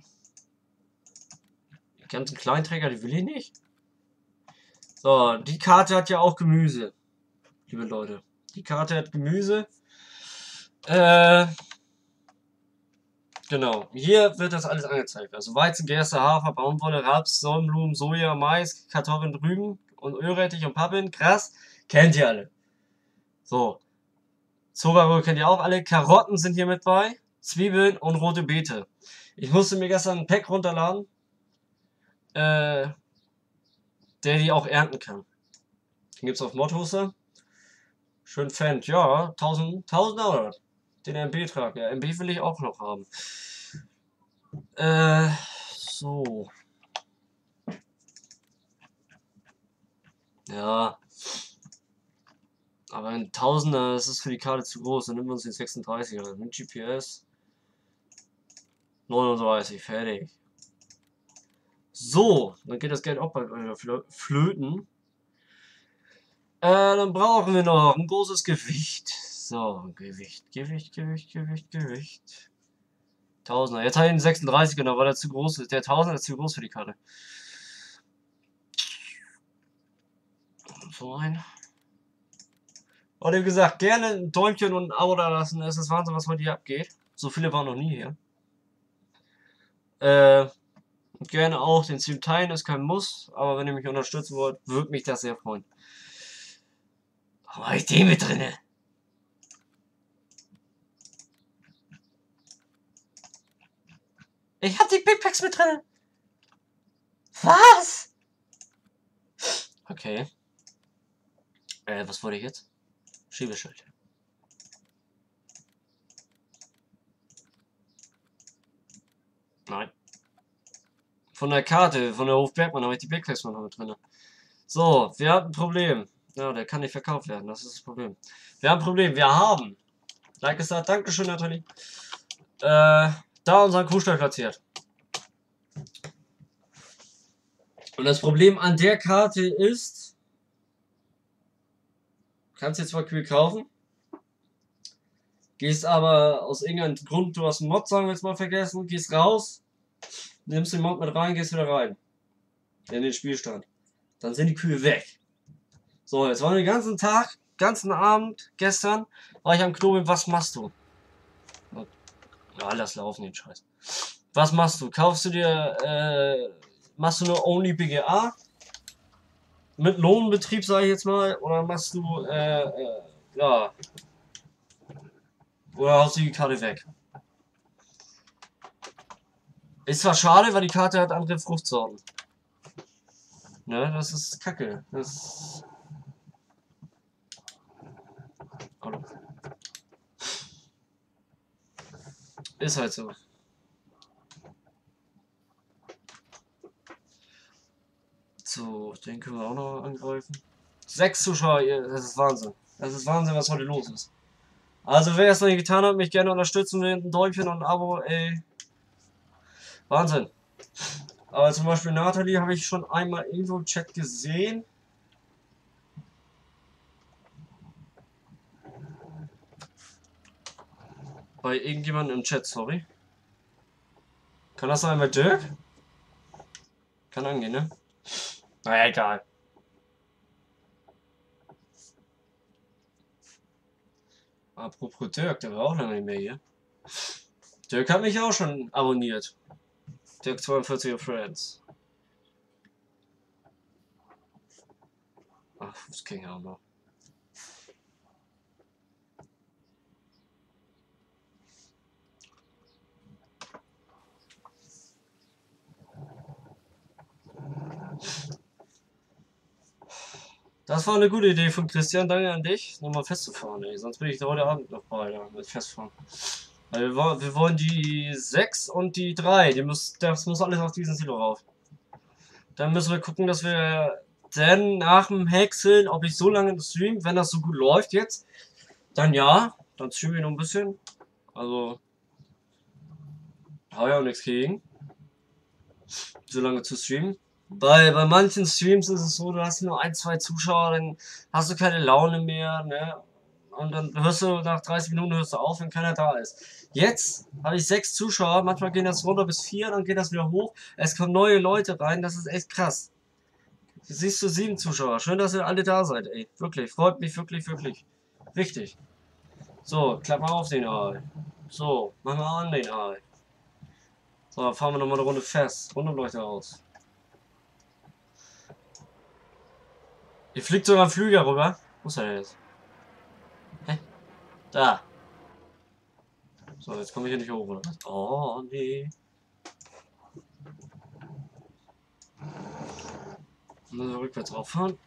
Die ganzen Kleinträger, die will ich nicht. So, die Karte hat ja auch Gemüse. Liebe Leute. Die Karte hat Gemüse. Genau. Hier wird das alles angezeigt. Also Weizen, Gerste, Hafer, Baumwolle, Raps, Sonnenblumen, Soja, Mais, Kartoffeln, Rüben und Ölrettich und Pappeln. Krass. Kennt ihr alle. So. Zuckerrohr kennt ihr auch alle. Karotten sind hier mit bei. Zwiebeln und rote Beete. Ich musste mir gestern ein Pack runterladen, der die auch ernten kann. Den gibt's auf Modhoster. Schön Fendt. Ja, 1000 Euro. Den MB-Trag. Ja, MB will ich auch noch haben. So. Ja. Aber ein Tausender, das ist für die Karte zu groß. Dann nehmen wir uns den 36er mit GPS. 39, fertig. So, dann geht das Geld auch bald flöten. Dann brauchen wir noch ein großes Gewicht. So, Gewicht. Tausender. Jetzt habe ich den 36er, genau, weil er zu groß ist. Der Tausender ist zu groß für die Karte. So ein. Und wie gesagt, gerne ein Däumchen und ein Abo da lassen. Es ist Wahnsinn, was heute hier abgeht. So viele waren noch nie hier. Gerne auch den Stream teilen, ist kein Muss. Aber wenn ihr mich unterstützen wollt, würde mich das sehr freuen. Aber ich den mit drinne. Ich hab die Big Packs mit drin. Was? Okay. Was wollte ich jetzt? Schiebeschild. Nein. Von der Karte, von der Hofbergmann habe ich die Big Packs noch mit drin. So, wir haben ein Problem. Ja, der kann nicht verkauft werden, das ist das Problem. Wir haben ein Problem, wir haben. Like gesagt, Dankeschön, Nathalie. da unseren Kuhstall platziert. Und das Problem an der Karte ist, du kannst jetzt zwar Kühe kaufen, gehst aber aus irgendeinem Grund, du hast einen Mod, sagen wir jetzt mal, vergessen, gehst raus, nimmst den Mod mit rein, gehst wieder rein. In den Spielstand. Dann sind die Kühe weg. So, jetzt waren wir den ganzen Tag, ganzen Abend, gestern, war ich am Knobeln, was machst du? Ja, lass laufen den Scheiß. Was machst du? Kaufst du dir, machst du nur Only BGA? Mit Lohnbetrieb, sage ich jetzt mal, oder machst du, ja, oder haust du die Karte weg? Ist zwar schade, weil die Karte hat andere Fruchtsorten. Ne, das ist Kacke. Das Hallo. Ist halt so. So, den können wir auch noch angreifen. 6 Zuschauer, das ist Wahnsinn. Das ist Wahnsinn, was heute los ist. Also wer es noch nicht getan hat, mich gerne unterstützen will, ein Däumchen und ein Abo, ey. Wahnsinn. Aber zum Beispiel Nathalie habe ich schon einmal irgendwo im Chat gesehen. Bei irgendjemandem im Chat, sorry. Kann das sein bei Dirk? Kann angehen, ne? Naja, egal. Apropos Dirk, der war auch lange nicht mehr hier. Dirk hat mich auch schon abonniert. Dirk 42 Friends. Ach, Fußgänger auch noch. Das war eine gute Idee von Christian, danke an dich, nochmal festzufahren, ey. Sonst bin ich da heute Abend noch bei, da mit Festfahren. Weil wir wollen die 6 und die 3, das muss alles auf diesen Silo rauf. Dann müssen wir gucken, dass wir dann nach dem Häckseln, ob ich so lange stream, wenn das so gut läuft jetzt, dann ja, dann streame ich noch ein bisschen. Also, habe ja auch nichts gegen, so lange zu streamen. Bei manchen Streams ist es so, du hast nur 1, 2 Zuschauer, dann hast du keine Laune mehr, ne? Und dann hörst du nach 30 Minuten hörst du auf, wenn keiner da ist. Jetzt habe ich 6 Zuschauer, manchmal gehen das runter bis 4, dann geht das wieder hoch. Es kommen neue Leute rein, das ist echt krass. Jetzt siehst du 7 Zuschauer. Schön, dass ihr alle da seid, ey. Wirklich, freut mich wirklich, wirklich. Richtig. So, klapp mal auf den Aal. So, machen wir an den Aal. So, dann fahren wir nochmal eine Runde fest. Rundumleuchter aus. Hier fliegt sogar ein Flüger rüber. Wo ist er denn jetzt? Hä? Da. So, jetzt komme ich hier nicht hoch, oder? Oh, nee. Müssen wir rückwärts rauffahren.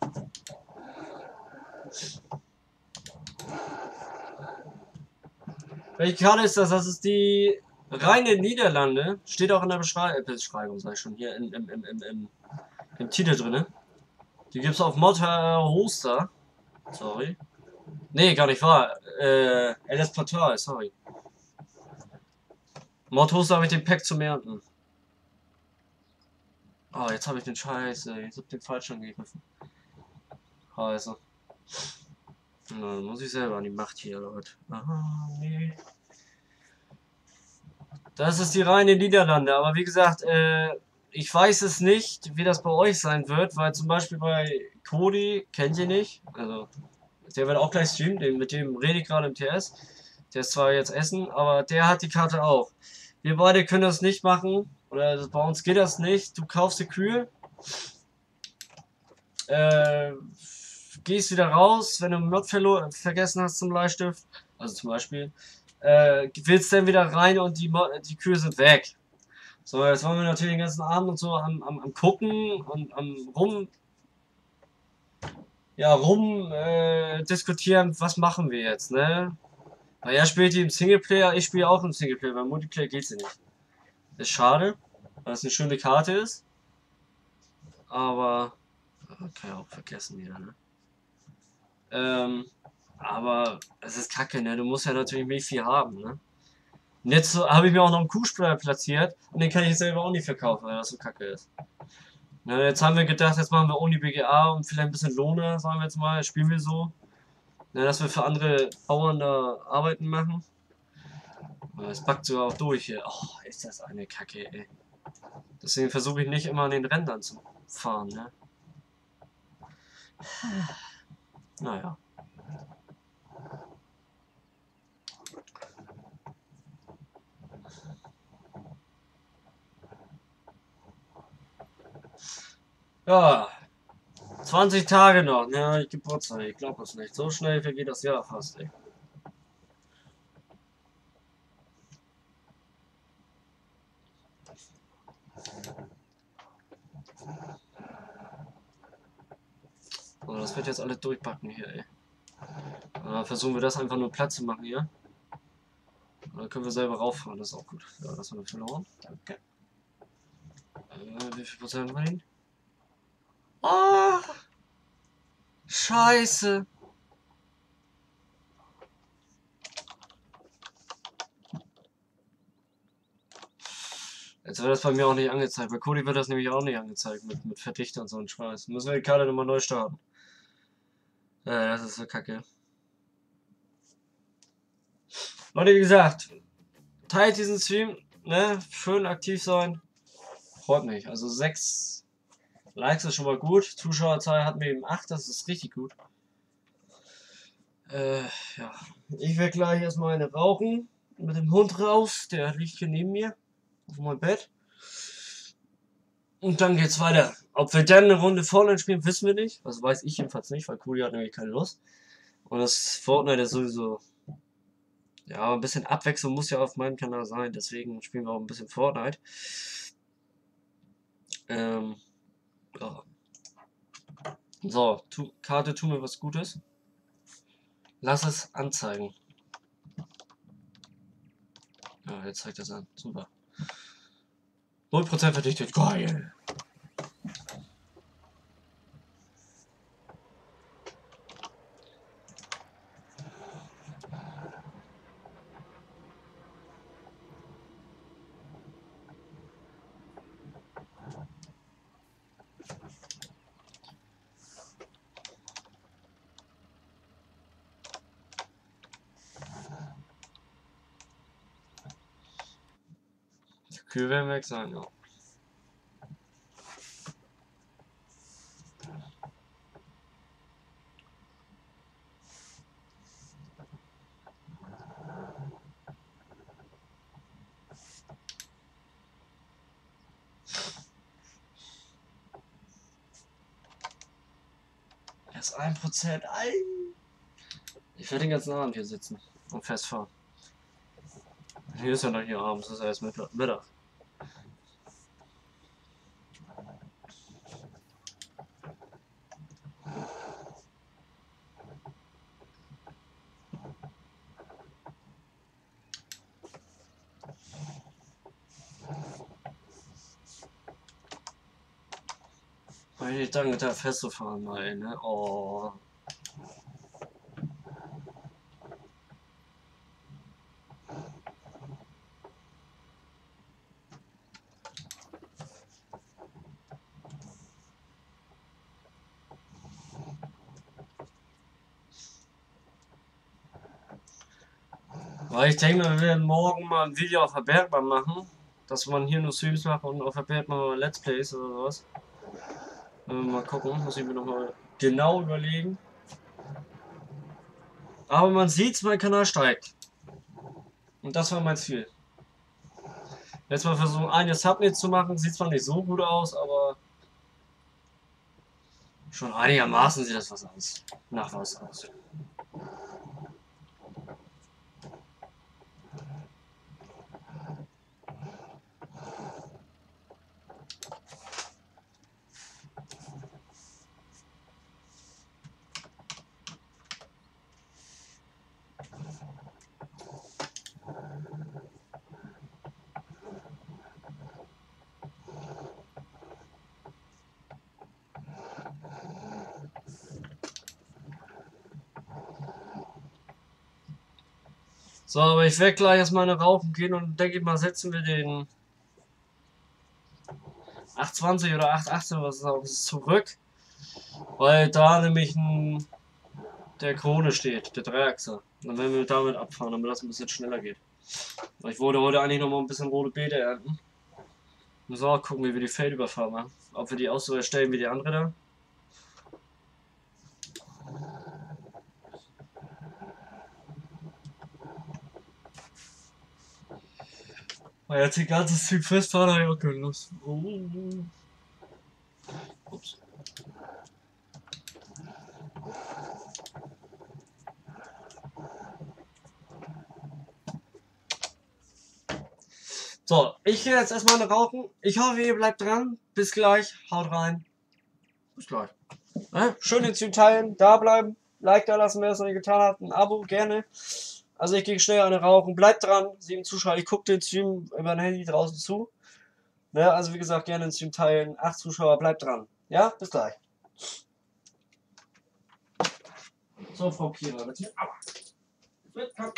Welche Karte ist das? Das ist die reine Niederlande. Steht auch in der Beschreibung, sag ich schon, hier im Titel drin. Die gibt es auf Mod Hoster. Sorry. Nee, gar nicht wahr. LS Portal, sorry. Mod Hoster habe ich den Pack zum Ernten. Oh, jetzt habe ich den Scheiße. Jetzt habe ich den falsch angegriffen. Also. Na, dann muss ich selber an die Macht hier, Leute. Aha, nee. Das ist die reine Niederlande, aber wie gesagt, ich weiß es nicht, wie das bei euch sein wird, weil zum Beispiel bei Cody, kennt ihr nicht, also der wird auch gleich streamen, mit dem rede ich gerade im TS. Der ist zwar jetzt Essen, aber der hat die Karte auch. Wir beide können das nicht machen, oder bei uns geht das nicht. Du kaufst die Kühe, gehst wieder raus, wenn du einen Mod vergessen hast zum Bleistift, also zum Beispiel, willst dann wieder rein und die Kühe sind weg. So, jetzt wollen wir natürlich den ganzen Abend und so am Gucken und rum diskutieren, was machen wir jetzt, ne? Weil er spielt die im Singleplayer, ich spiele auch im Singleplayer, beim Multiplayer geht's ja nicht. Ist schade, weil es eine schöne Karte ist. Aber kann ich auch vergessen wieder, ne? Aber es ist kacke, ne? Du musst ja natürlich nicht viel haben, ne? Und jetzt habe ich mir auch noch einen Kuhsprecher platziert und den kann ich selber auch nicht verkaufen, weil das so kacke ist. Na, jetzt haben wir gedacht, jetzt machen wir ohne BGA und vielleicht ein bisschen Lohne, sagen wir jetzt mal, spielen wir so. Na, dass wir für andere Bauern da Arbeiten machen. Aber es backt sogar auch durch hier. Oh, ist das eine Kacke, ey. Deswegen versuche ich nicht immer an den Rändern zu fahren, ne? Naja. Ja, 20 Tage noch, ne? Geburtstag, ich glaube es nicht. So schnell vergeht das Jahr fast, ey. So, das wird jetzt alles durchpacken hier, ey. Versuchen wir das einfach nur Platz zu machen hier. Und dann können wir selber rauffahren, das ist auch gut. Ja, das haben wir verloren. Danke. Wie viel Prozent haben wir ihn? Ah! Scheiße! Jetzt wird das bei mir auch nicht angezeigt. Bei Kodi wird das nämlich auch nicht angezeigt mit Verdichter und so ein Scheiß. Müssen wir die Karte nochmal neu starten. Das ist so kacke. Leute, wie gesagt, teilt diesen Stream, ne? Schön aktiv sein. Freut mich. Also 6 Likes ist schon mal gut. Zuschauerzahl hatten wir eben 8, das ist richtig gut. Ja. Ich werde gleich erstmal eine rauchen. Mit dem Hund raus. Der liegt hier neben mir. Auf meinem Bett. Und dann geht's weiter. Ob wir dann eine Runde Fortnite spielen, wissen wir nicht. Das weiß ich jedenfalls nicht, weil Kuli hat nämlich keine Lust. Und das Fortnite ist sowieso. Ja, ein bisschen Abwechslung muss ja auf meinem Kanal sein. Deswegen spielen wir auch ein bisschen Fortnite. Ja. So, Karte, tu mir was Gutes. Lass es anzeigen. Ja, jetzt zeigt das an. Super. 0% verdichtet. Geil. Die Kühe werden weg sein, ja. Erst 1%. Ei. Ich werde den ganzen Abend hier sitzen und festfahren. Hier ist ja noch hier abends, das ist erst Mittag. Weil ich danke, da festzufahren mal, ey, ne? Oh. Weil ich denke mal, wir werden morgen mal ein Video auf der Bergbahn machen. Dass man hier nur Streams macht und auf der Bergbahn mal Let's Plays oder sowas. Mal gucken, muss ich mir nochmal genau überlegen. Aber man sieht, mein Kanal steigt. Und das war mein Ziel. Jetzt mal versuchen, eine Thumbnail zu machen. Sieht zwar nicht so gut aus, aber schon einigermaßen sieht das was aus. Nach was aus. So, aber ich werde gleich erstmal eine rauchen gehen und denke ich mal, setzen wir den 820 oder 818 was ist auf uns zurück. Weil da nämlich der Krone steht, der Dreiachser. Dann werden wir damit abfahren, damit das ein bisschen schneller geht. Weil ich wollte heute eigentlich noch mal ein bisschen rote Beete ernten. Müssen wir auch gucken, wie wir die Feldüberfahrt machen. Ob wir die auch so erstellen wie die andere da. Weil jetzt die ganze Typ festfahren, habe ich auch keine Lust. Ups. So, ich gehe jetzt erstmal eine rauchen. Ich hoffe, ihr bleibt dran. Bis gleich. Haut rein. Bis gleich. Schön den Stream teilen, da bleiben. Like da lassen, wer es noch nicht getan hat. Ein Abo gerne. Also ich gehe schnell eine rauchen. Bleibt dran. 7 Zuschauer. Ich gucke den Stream über ein Handy draußen zu. Ne, also wie gesagt, gerne den Stream teilen. 8 Zuschauer. Bleibt dran. Ja, bis gleich. So, Frau Kira. Bitte. Aua. Komm.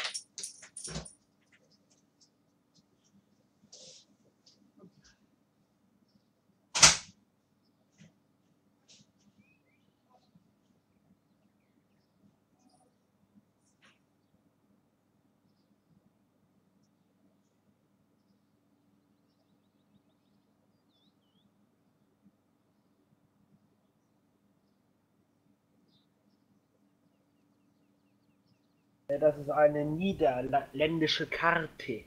Das ist eine niederländische Karte.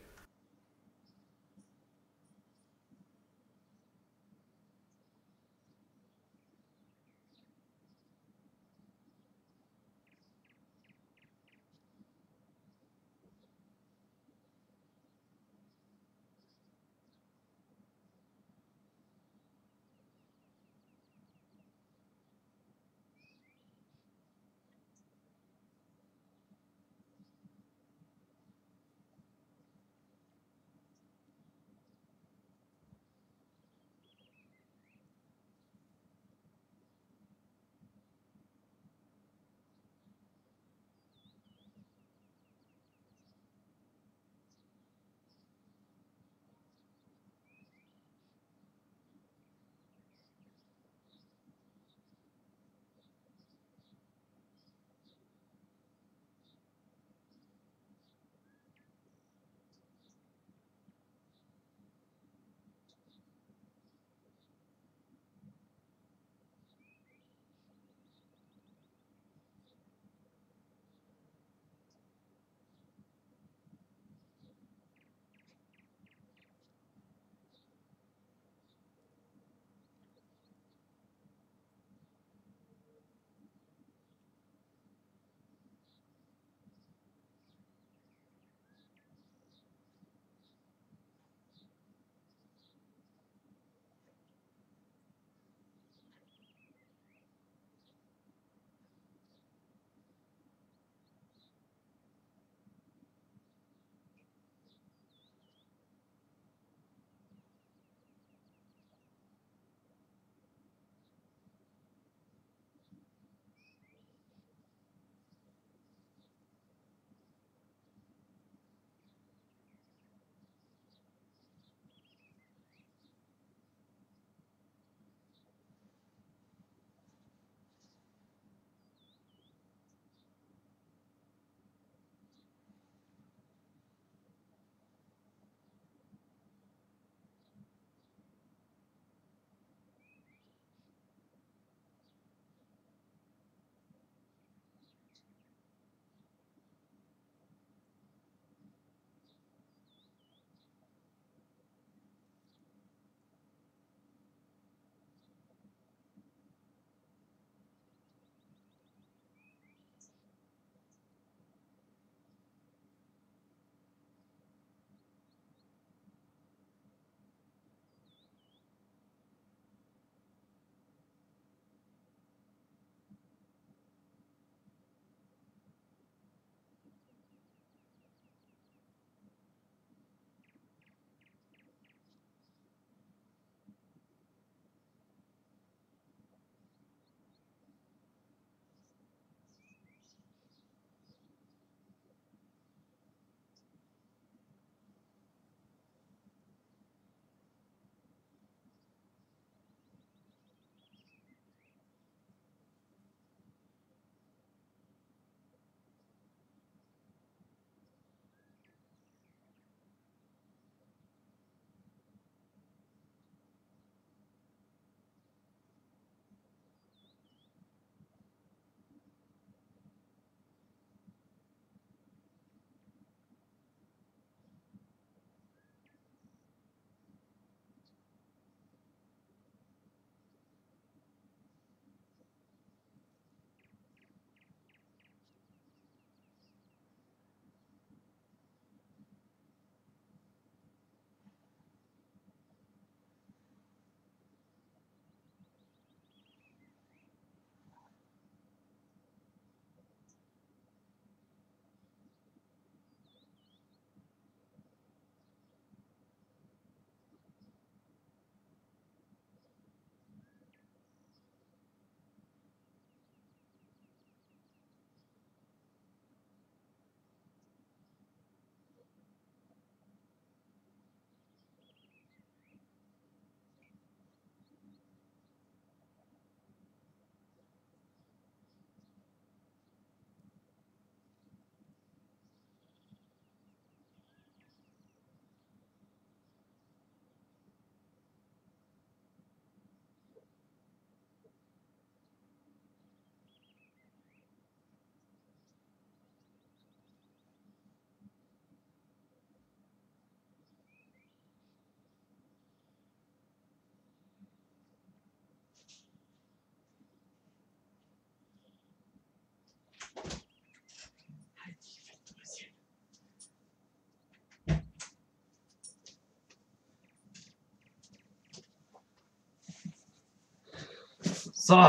So.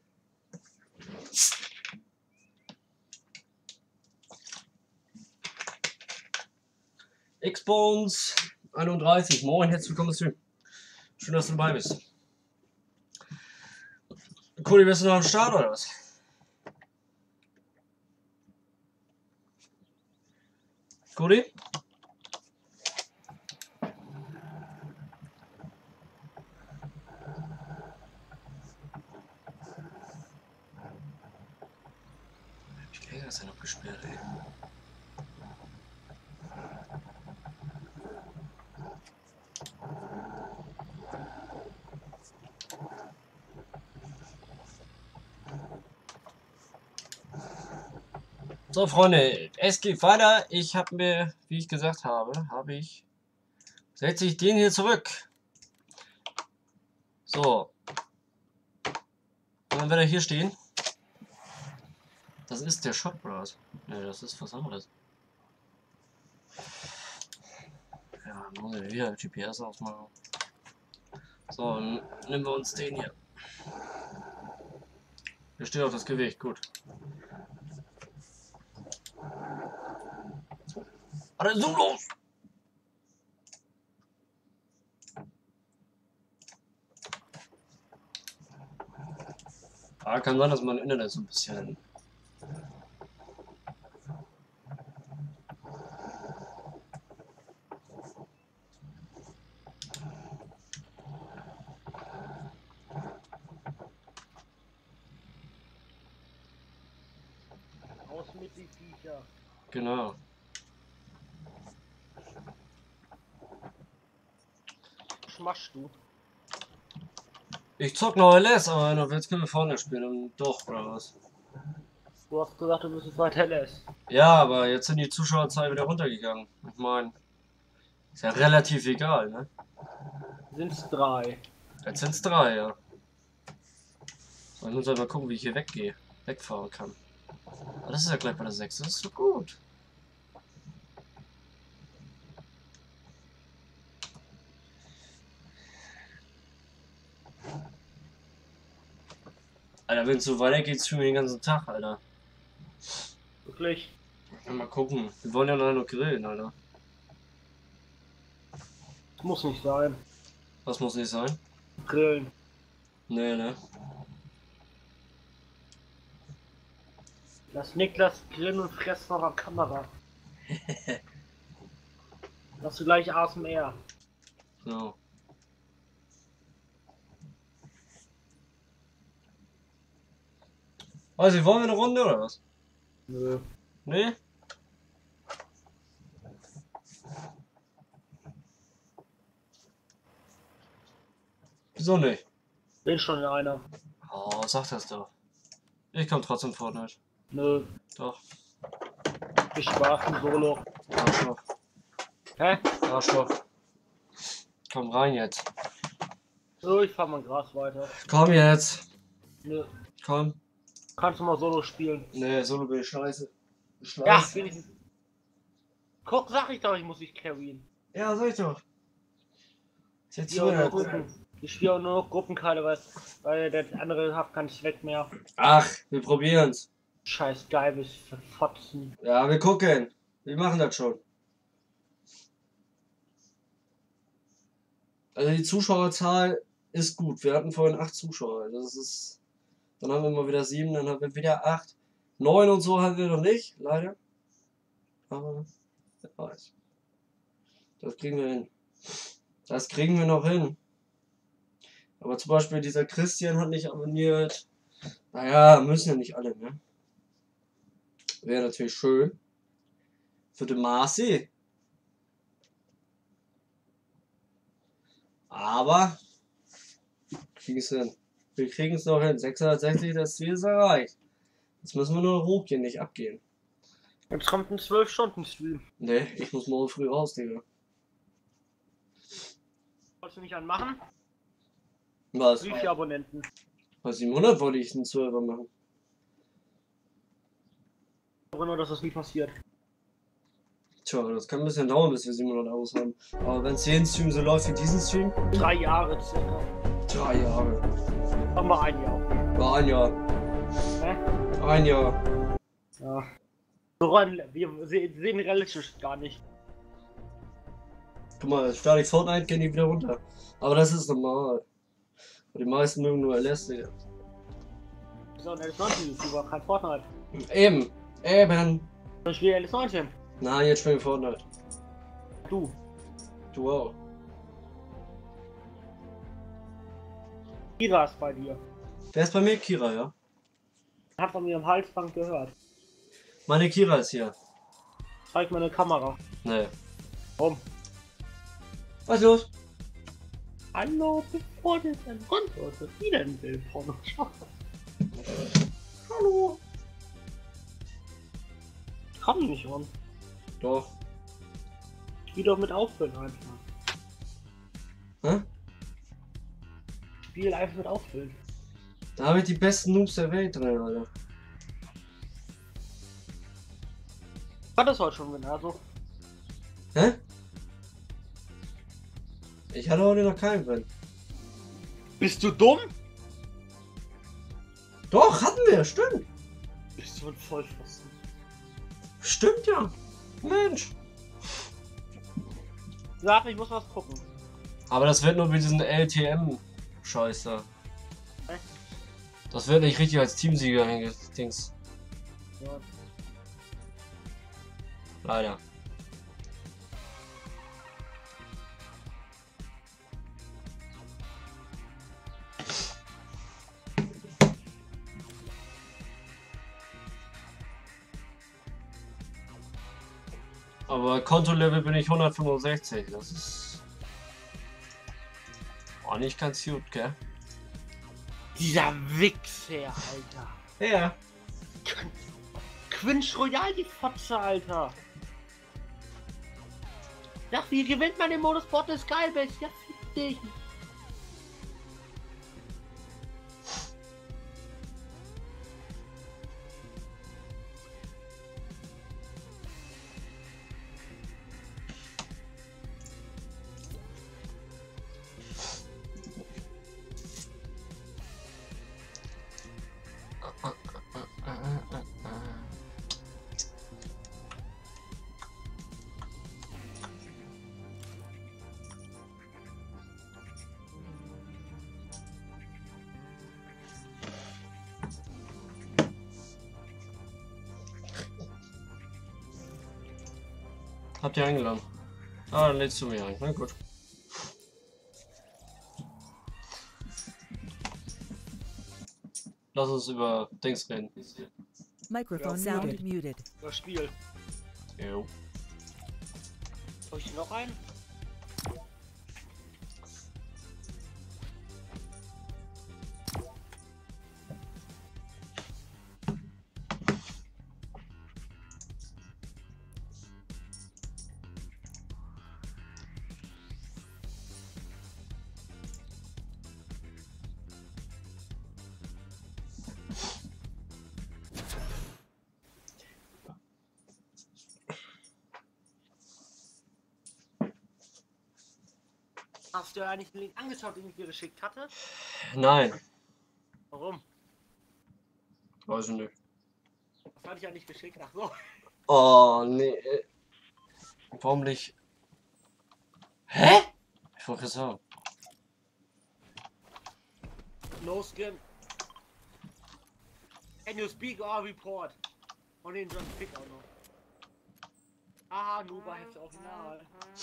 X-Bones 31. Moin, herzlich willkommen im Stream. Schön, dass du dabei bist. Cody, bist du noch am Start oder was? Cody? Wie lange ist er noch gesperrt, ey? So, Freunde, es geht weiter. Ich habe mir, wie ich gesagt habe, setze ich den hier zurück. So. Und dann wird er hier stehen. Das ist der Shop, oder was? Ne, das ist was anderes. Ja, muss ich wieder GPS ausmachen. So, dann nehmen wir uns den hier. Hier steht auch das Gewicht, gut. Alter, zoom los! Ah, kann sein, dass mein Internet so ein bisschen... Aus mit die Viecher. Genau. Was machst du? Ich zock noch LS, aber wenn du willst, können wir vorne spielen. Und doch, oder was? Du hast gesagt, du bist jetzt weiter LS. Ja, aber jetzt sind die Zuschauerzahlen wieder runtergegangen. Ich meine, ist ja relativ egal, ne? Sind's 3. Jetzt sind's 3, ja. So, ich muss halt mal gucken, wie ich hier wegfahren kann. Aber das ist ja gleich bei der 6, das ist so gut. Alter, wenn es so weitergeht, streamen wir den ganzen Tag, Alter. Wirklich? Mal gucken. Wir wollen ja noch grillen, Alter. Das muss nicht sein. Was muss nicht sein? Grillen. Nee, ne? Lass Niklas grillen und fressen noch an Kamera. Lass du gleich ASMR. So. Also, wollen wir eine Runde oder was? Nö. Nee? Wieso nicht? Bin schon in einer. Oh, sag das doch. Ich komm trotzdem Fortnite. Nö. Doch. Ich war im Solo. Arschloch. Hä? Arschloch. Komm rein jetzt. So, ich fahr mein Gras weiter. Komm jetzt. Nö. Komm. Kannst du mal Solo spielen? Nee, Solo bin ich scheiße. Ja, wenigstens. Guck, sag ich doch, ich muss dich carryen. Ja, sag ich doch. Jetzt Ich spiele auch nur noch Gruppenkarte, weil der andere hat keinen Zweck mehr. Ach, wir probieren's. Scheiß geil, bis verfotzen. Ja, wir gucken. Wir machen das schon. Also die Zuschauerzahl ist gut. Wir hatten vorhin 8 Zuschauer. Das ist. Dann haben wir mal wieder 7, dann haben wir wieder 8. 9 und so haben wir noch nicht, leider. Aber wer weiß. Das kriegen wir hin. Das kriegen wir noch hin. Aber zum Beispiel dieser Christian hat nicht abonniert. Naja, müssen ja nicht alle, ne? Wäre natürlich schön. Für den Marci. Aber kriegen es hin. Wir kriegen es noch hin. 660, das Ziel ist erreicht. Jetzt müssen wir nur noch hochgehen, nicht abgehen. Jetzt kommt ein 12-Stunden-Stream. Ne, ich muss morgen früh raus, Digga. Wolltest du nicht anmachen? Was? Wie viele Abonnenten? Bei 700 wollte ich einen 12er machen. Ich hoffe nur, dass das nie passiert. Tja, das kann ein bisschen dauern, bis wir 700 Abos haben. Aber wenn es jeden Stream so läuft wie diesen Stream, 3 Jahre circa. 3 Jahre. Machen wir ein Jahr. Ja, ein Jahr. Hä? Ein Jahr. Ja. Wir sehen realistisch gar nicht. Guck mal, starte ich Fortnite, gehen die wieder runter. Aber das ist normal. Die meisten mögen nur LS, Digga. So ein LS19-YouTuber, kein Fortnite. Eben. Ich spiele LS19. Nein, jetzt spielen wir Fortnite. Du. Du auch. Kira ist bei dir. Wer ist bei mir? Kira, ja? Hat von mir im Halsband gehört. Meine Kira ist hier. Zeig meine Kamera. Nee. Warum? Was ist los? Hallo, bevor du dein Konto zu vielen will, Porno schauen. Hallo. Komm nicht rum. Doch. Spiel doch mit Auffüllen einfach. Hä? Spiel einfach mit Auffüllen. Da habe ich die besten Noobs der Welt drin, Alter. War das heute schon mit, also? Hä? Ich hatte heute noch keinen drin. Bist du dumm? Doch, hatten wir, stimmt. Bist du ein Vollpfosten? Stimmt ja. Mensch. Sag, ich muss was gucken. Aber das wird nur mit diesen LTM-Scheiße. Hä? Das wird nicht richtig als Teamsieger hingedings. Ja. Leider. Aber Kontolevel bin ich 165. Das ist auch nicht ganz gut, gell? Dieser Wichser, Alter. Ja. Quinch Royal, die Fotze, Alter. Ach, wie gewinnt man den Modus Bot des Skybase? Ja, fick dich. Habt ihr eingeladen? Ah, dann lädst du mich ein. Na gut. Lass uns über Dings reden. Microphone Ja, muted. Das Spiel. Jo. Soll ich noch einen? Hast du eigentlich den Link angeschaut, den ich dir geschickt hatte? Nein. Warum? Weiß ich nicht. Das hatte ich ja nicht geschickt. Ach so. Oh, nee. Warum nicht? Hä? Ich wollte gerade sagen. No skin. Can you speak or report? Und den John Fick auch noch. Aha, Nuba hätte original.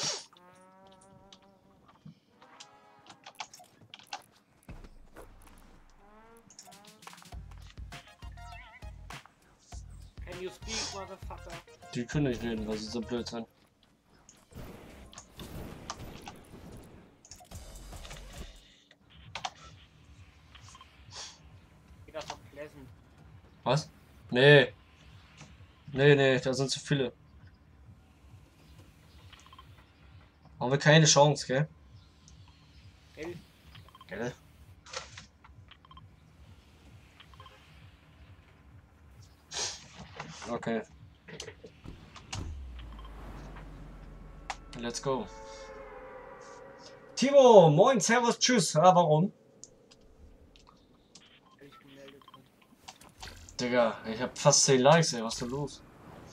Can you speak, motherfucker? Die können nicht reden, weil sie so blöd sind. Geht das doch pleasant. Was? Nee. Nee, da sind zu viele. Haben wir keine Chance, gell? Gell? Gell? Okay. Let's go. Timo, moin, servus, tschüss. Ah, warum? Ich bin Digga, ich hab fast 10 Likes, ey, was ist denn los?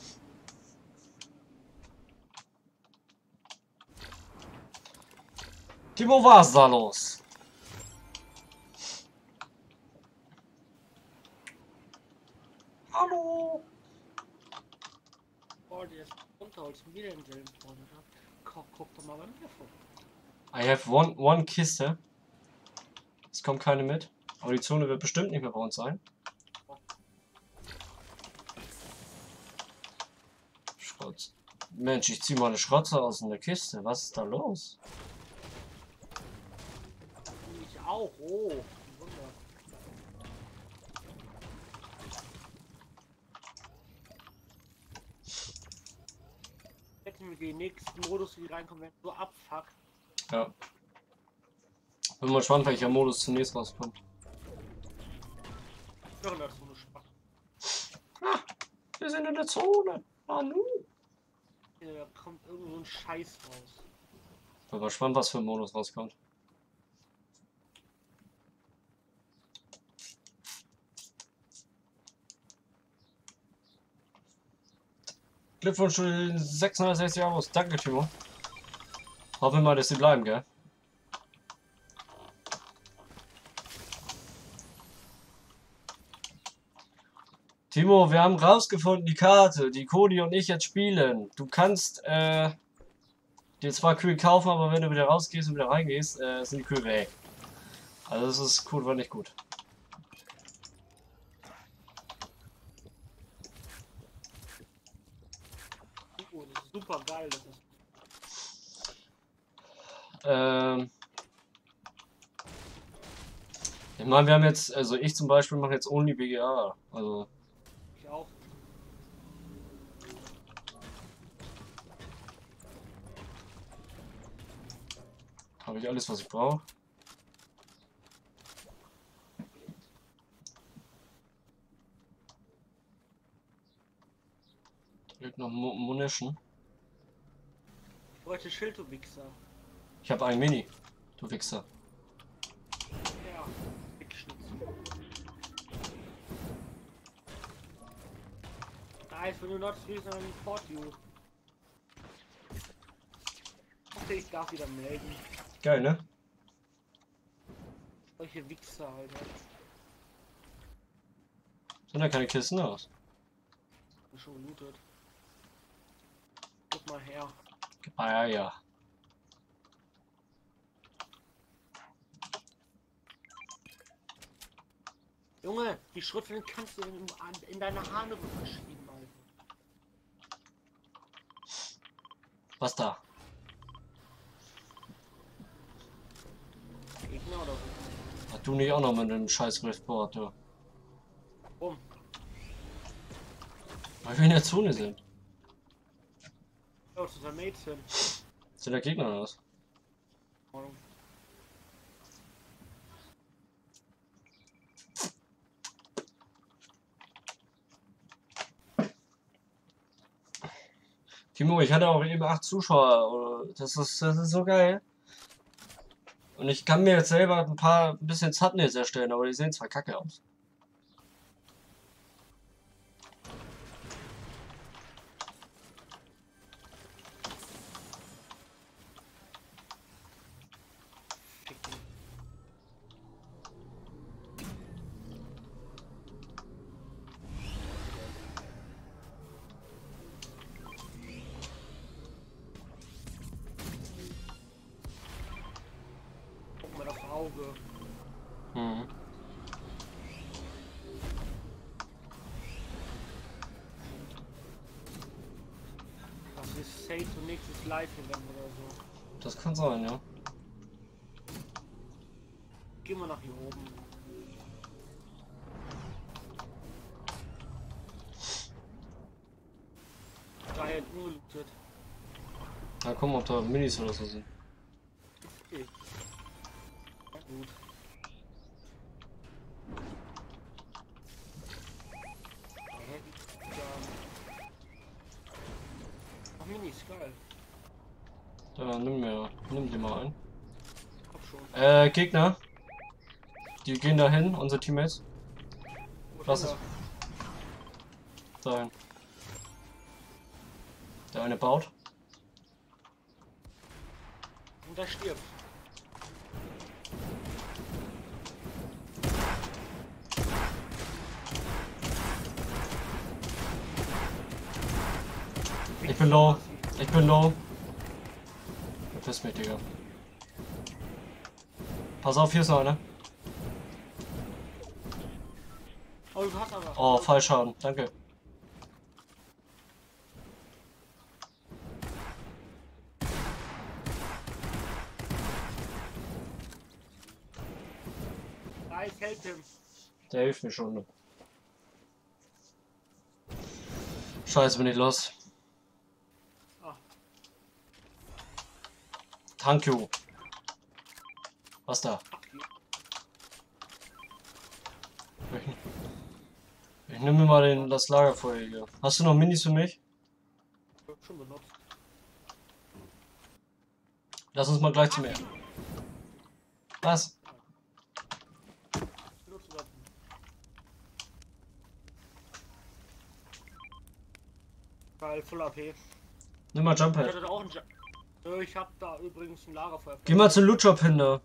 Timo, was ist da los? Hallo? Oh, der ist runter, als wieder in selben vorne. Guck doch mal bei mir vor. I have one Kiste. Es kommt keine mit. Aber die Zone wird bestimmt nicht mehr bei uns sein. Schrott. Mensch, ich zieh mal eine Schrotze aus in der Kiste. Was ist da los? Ich auch, oh. Wunder. Hätten wir den nächsten Modus, die reinkommen, wenn so abfuck. Ja. Bin mal gespannt, welcher Modus zunächst rauskommt. Ja, das ist so eine Spaß. Ah, wir sind in der Zone. Manu. Da kommt irgend so ein Scheiß raus. Bin mal gespannt, was für ein Modus rauskommt. Glückwunsch zu den 660 Abos. Danke, Timo. Hoffen wir mal, dass sie bleiben, gell? Timo, wir haben rausgefunden, die Karte, die Cody und ich jetzt spielen. Du kannst dir zwar Kühe kaufen, aber wenn du wieder rausgehst und wieder reingehst, sind die Kühe weg. Also das ist gut, war nicht gut. Oh, das ist super geil. Das ist Ich meine, wir haben jetzt, also ich zum Beispiel mache jetzt only BGA. Also ich auch. habe ich alles, was ich brauche. Direkt noch Munition. Ich wollte Schild, du Wichser. Ich habe einen Mini, du Wichser. Ja, wegschnitzen. Da ist, wenn du not free, sondern report you. Okay, ich darf wieder melden. Geil, ne? Solche Wichser, Alter. Sind da keine Kisten aus? Bin schon gelootet. Guck mal her. Ah ja, ja. Junge, die Schrotflinten kannst du in deine Haare verschieben, Alter. Was da? Gegner oder so? Ach, du nicht auch noch mit dem scheiß Riftboard, du. Warum? Weil wir in der Zone sind. Ja, das ist ein Mädchen. Sind da Gegner oder was? Timo, ich hatte auch eben 8 Zuschauer. Das ist so geil. Und ich kann mir jetzt selber ein bisschen Thumbnails erstellen, aber die sehen zwar kacke aus. Guck mal das Auge. Mhm. Das ist safe und nächstes Live-Event oder so. Das kann sein, ja. Gehen wir nach hier oben. Giant nur lootet. Na gucken, ob da Minis oder so sind. Okay. Ja, gut. Ach, Minis, geil. Da, nimm die mal ein. Hab schon. Gegner. Die gehen dahin, unsere Teammates. Wo Was ist ist? dahin. Der eine baut. Und der stirbt. Ich bin low. Ich bin low. Verpiss mich, Digga. Pass auf, hier ist noch einer. Oh, du hast aber. Oh, Fallschaden. Danke. Nice, help him. Der hilft mir schon. Scheiße, bin ich los. Ah. Thank you. Was da? Ich nehme mir mal das Lagerfeuer hier. Hast du noch Minis für mich? Schon benutzt. Lass uns mal gleich zum Ende. Was? Benutzt das. Geil, Full AP. Nimm mal Ich Jump hatte da auch einen Ich hab da übrigens ein Lagerfeuer. Geh mal zum Loot-Shop hin da.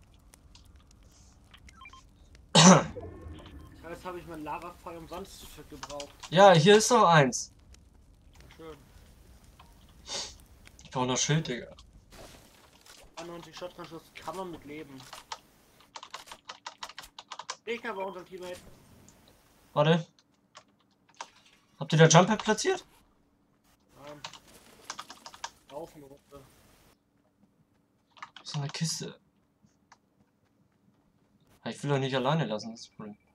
Jetzt habe ich mein Lagerfeuer umsonst gebraucht. Ja, hier ist noch eins. Schön. Ich brauche noch Schild, Digga. 91 Shotgun-Schuss kann man mit leben. Gegner bei unserem Teammate. Warte. Habt ihr da Jump platziert? Nein. Laufen runter. So eine Kiste. Ich will doch nicht alleine lassen, das ist das Problem.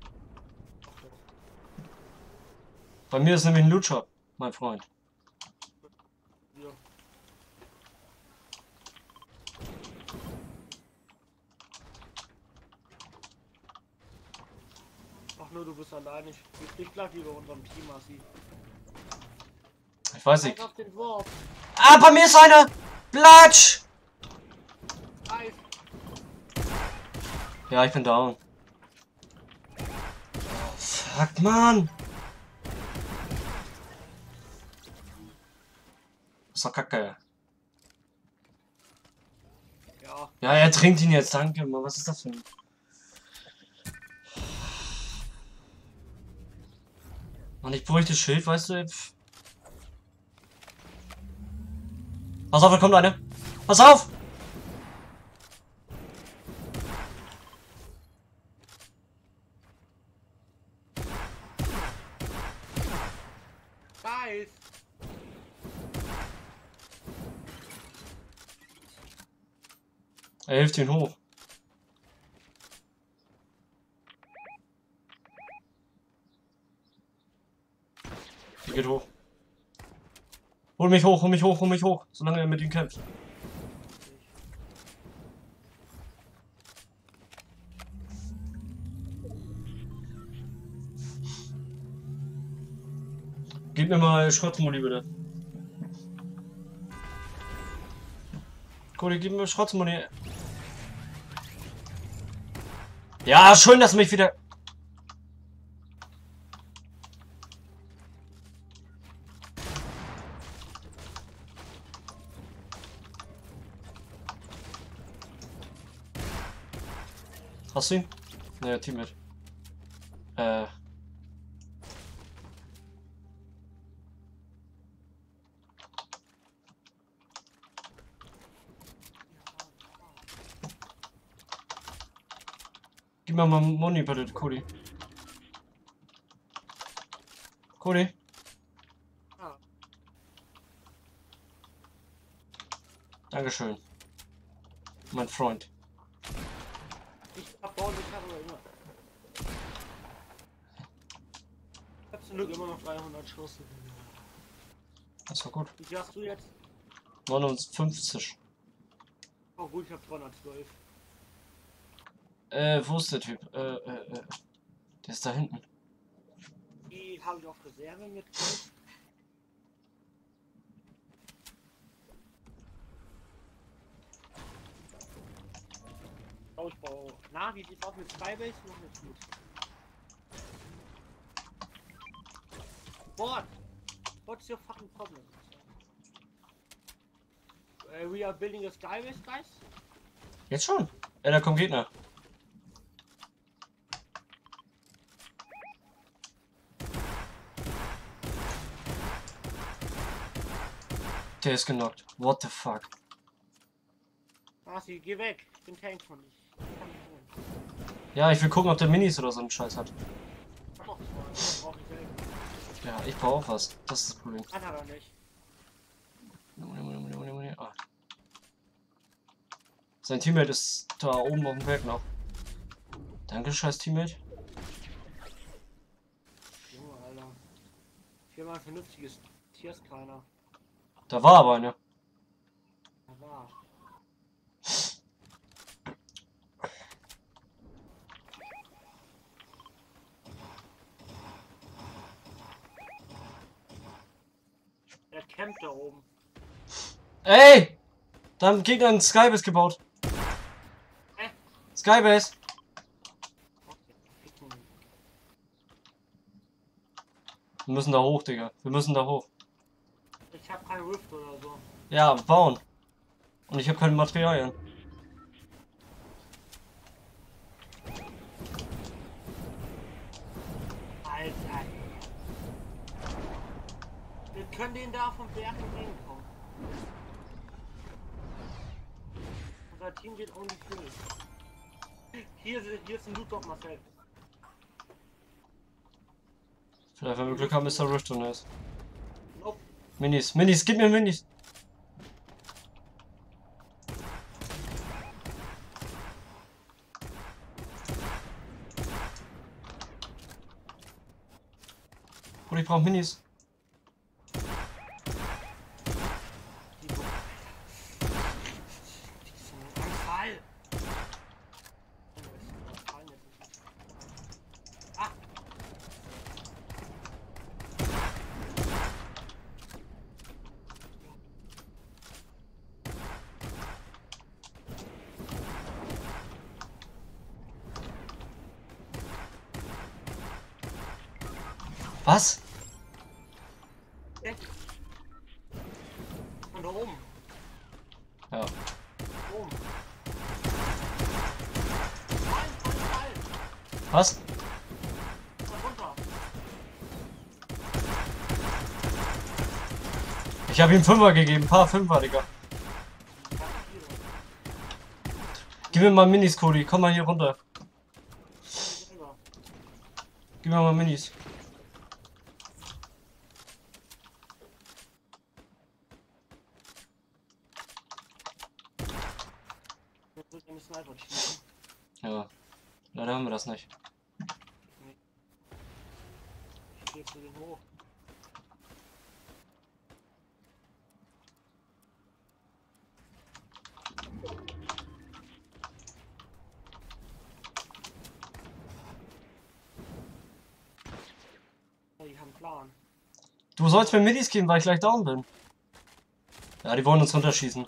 Bei mir ist nämlich ein Loot-Shop, mein Freund. Ja. Ach nur, du bist allein. Ich bleib lieber unserem Team, Assi. Ich weiß nicht. Auf den Wurf. Ah, bei mir ist einer! Platsch! Nice. Ja, ich bin down. Fuck, Mann! Ist doch kacke. Ja. Ja, er trinkt ihn jetzt, danke. Mann, was ist das für ein... Mann, ich bräuchte Schild, weißt du? Pff. Pass auf, da kommt eine. Pass auf! Nice. Er hilft ihn hoch. Er geht hoch. Hol mich hoch, hol mich hoch, hol mich hoch, solange er mit ihm kämpft. Gib mir mal Schrottmuli bitte. Cody, gib mir Schrottmuli. Ja, schön, dass du mich wieder... Hast du ihn? Naja, Teammate. Gib mir mal Money bitte, Cody. Cody? Ah. Dankeschön. Mein Freund. Ich abbauen, ich habe aber immer. Ich hab zum Glück immer noch 300 Schuss. Das war gut. Wie viel hast du jetzt? 59. Oh gut, ich hab 212. Wo ist der Typ? Der ist da hinten. Die habe ich auf Reserve mit. Oh, ich baue. Na, wie sieht's aus mit Skybase? Noch nicht gut. What? What's your fucking problem? We are building a skybase, guys? Jetzt schon? Ja, da kommen Gegner. Der ist genockt. What the fuck? Marci, geh weg. Ich bin Tank von dich. Ich kann nicht holen. Ja, ich will gucken, ob der Minis oder so einen Scheiß hat. Ich hab auch zwei. Das brauch ich selber. Ja, ich brauche auch was. Das ist das Problem. Hat er nicht. Ah. Sein Teammate ist da oben auf dem Berg noch. Danke, scheiß Teammate. Junge, Alter. Hier mal ein vernünftiges Tier ist keiner. Da war aber einer. Da war. Der campt da oben. Ey! Da haben Gegner ein Skybase gebaut. Hä? Skybase. Wir müssen da hoch, Digga. Wir müssen da hoch. Ich hab kein Rift oder so. Ja, bauen. Und ich habe keine Materialien. Alter. Wir können den da vom Berg entgegenkommen. Unser Team geht ohne Kill. Hier ist ein Loot-Dog, Marcel. Vielleicht, wenn wir Glück haben, ist der Rift drin ist. Nope. Minis, Minis, gib mir Minis. Und ich brauche Minis. Was? Von da oben. Ja. Oben. Nein. Was? Da runter. Ich habe ihm Fünfer gegeben, paar Fünfer, Digga. Gib mir mal Minis, Cody. Komm mal hier runter. Gib mir mal Minis. Ja, leider haben wir das nicht. Ich geh zu den hoch. Die haben einen Plan. Du sollst mir Minis geben, weil ich gleich down bin. Ja, die wollen uns runterschießen.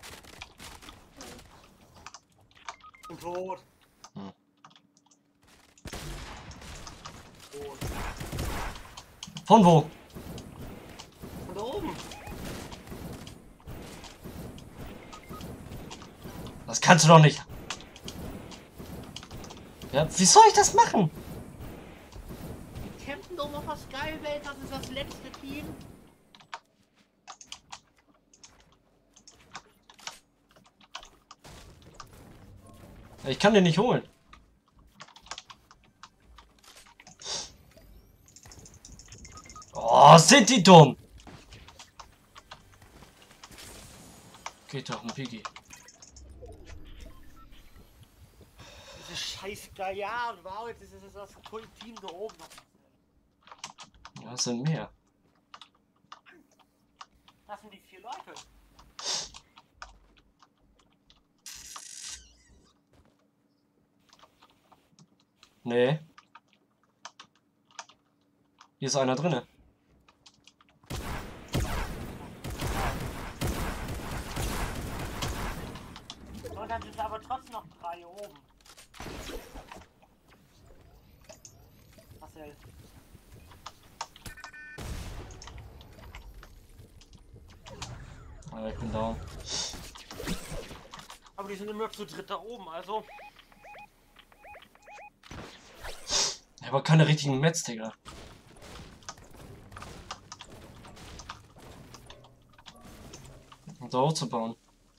Und tot. Hm. Tot. Von wo? Von da oben. Das kannst du doch nicht. Ja, wie soll ich das machen? Campen doch noch was Skybase, das ist das letzte Team. Ich kann den nicht holen. Oh, sind die dumm. Geht doch, ein Piggy. Diese scheiß ja, wow, jetzt ist das Team da oben noch. Ja, es sind mehr. Das sind die 4 Leute. Nee. Hier ist einer drinne. Und dann sind aber trotzdem noch 3 hier oben. Marcel. Ah, ich bin down. Aber die sind immer zu dritt da oben, also. Ich habe keine richtigen Mets, Digga. Um da hochzubauen.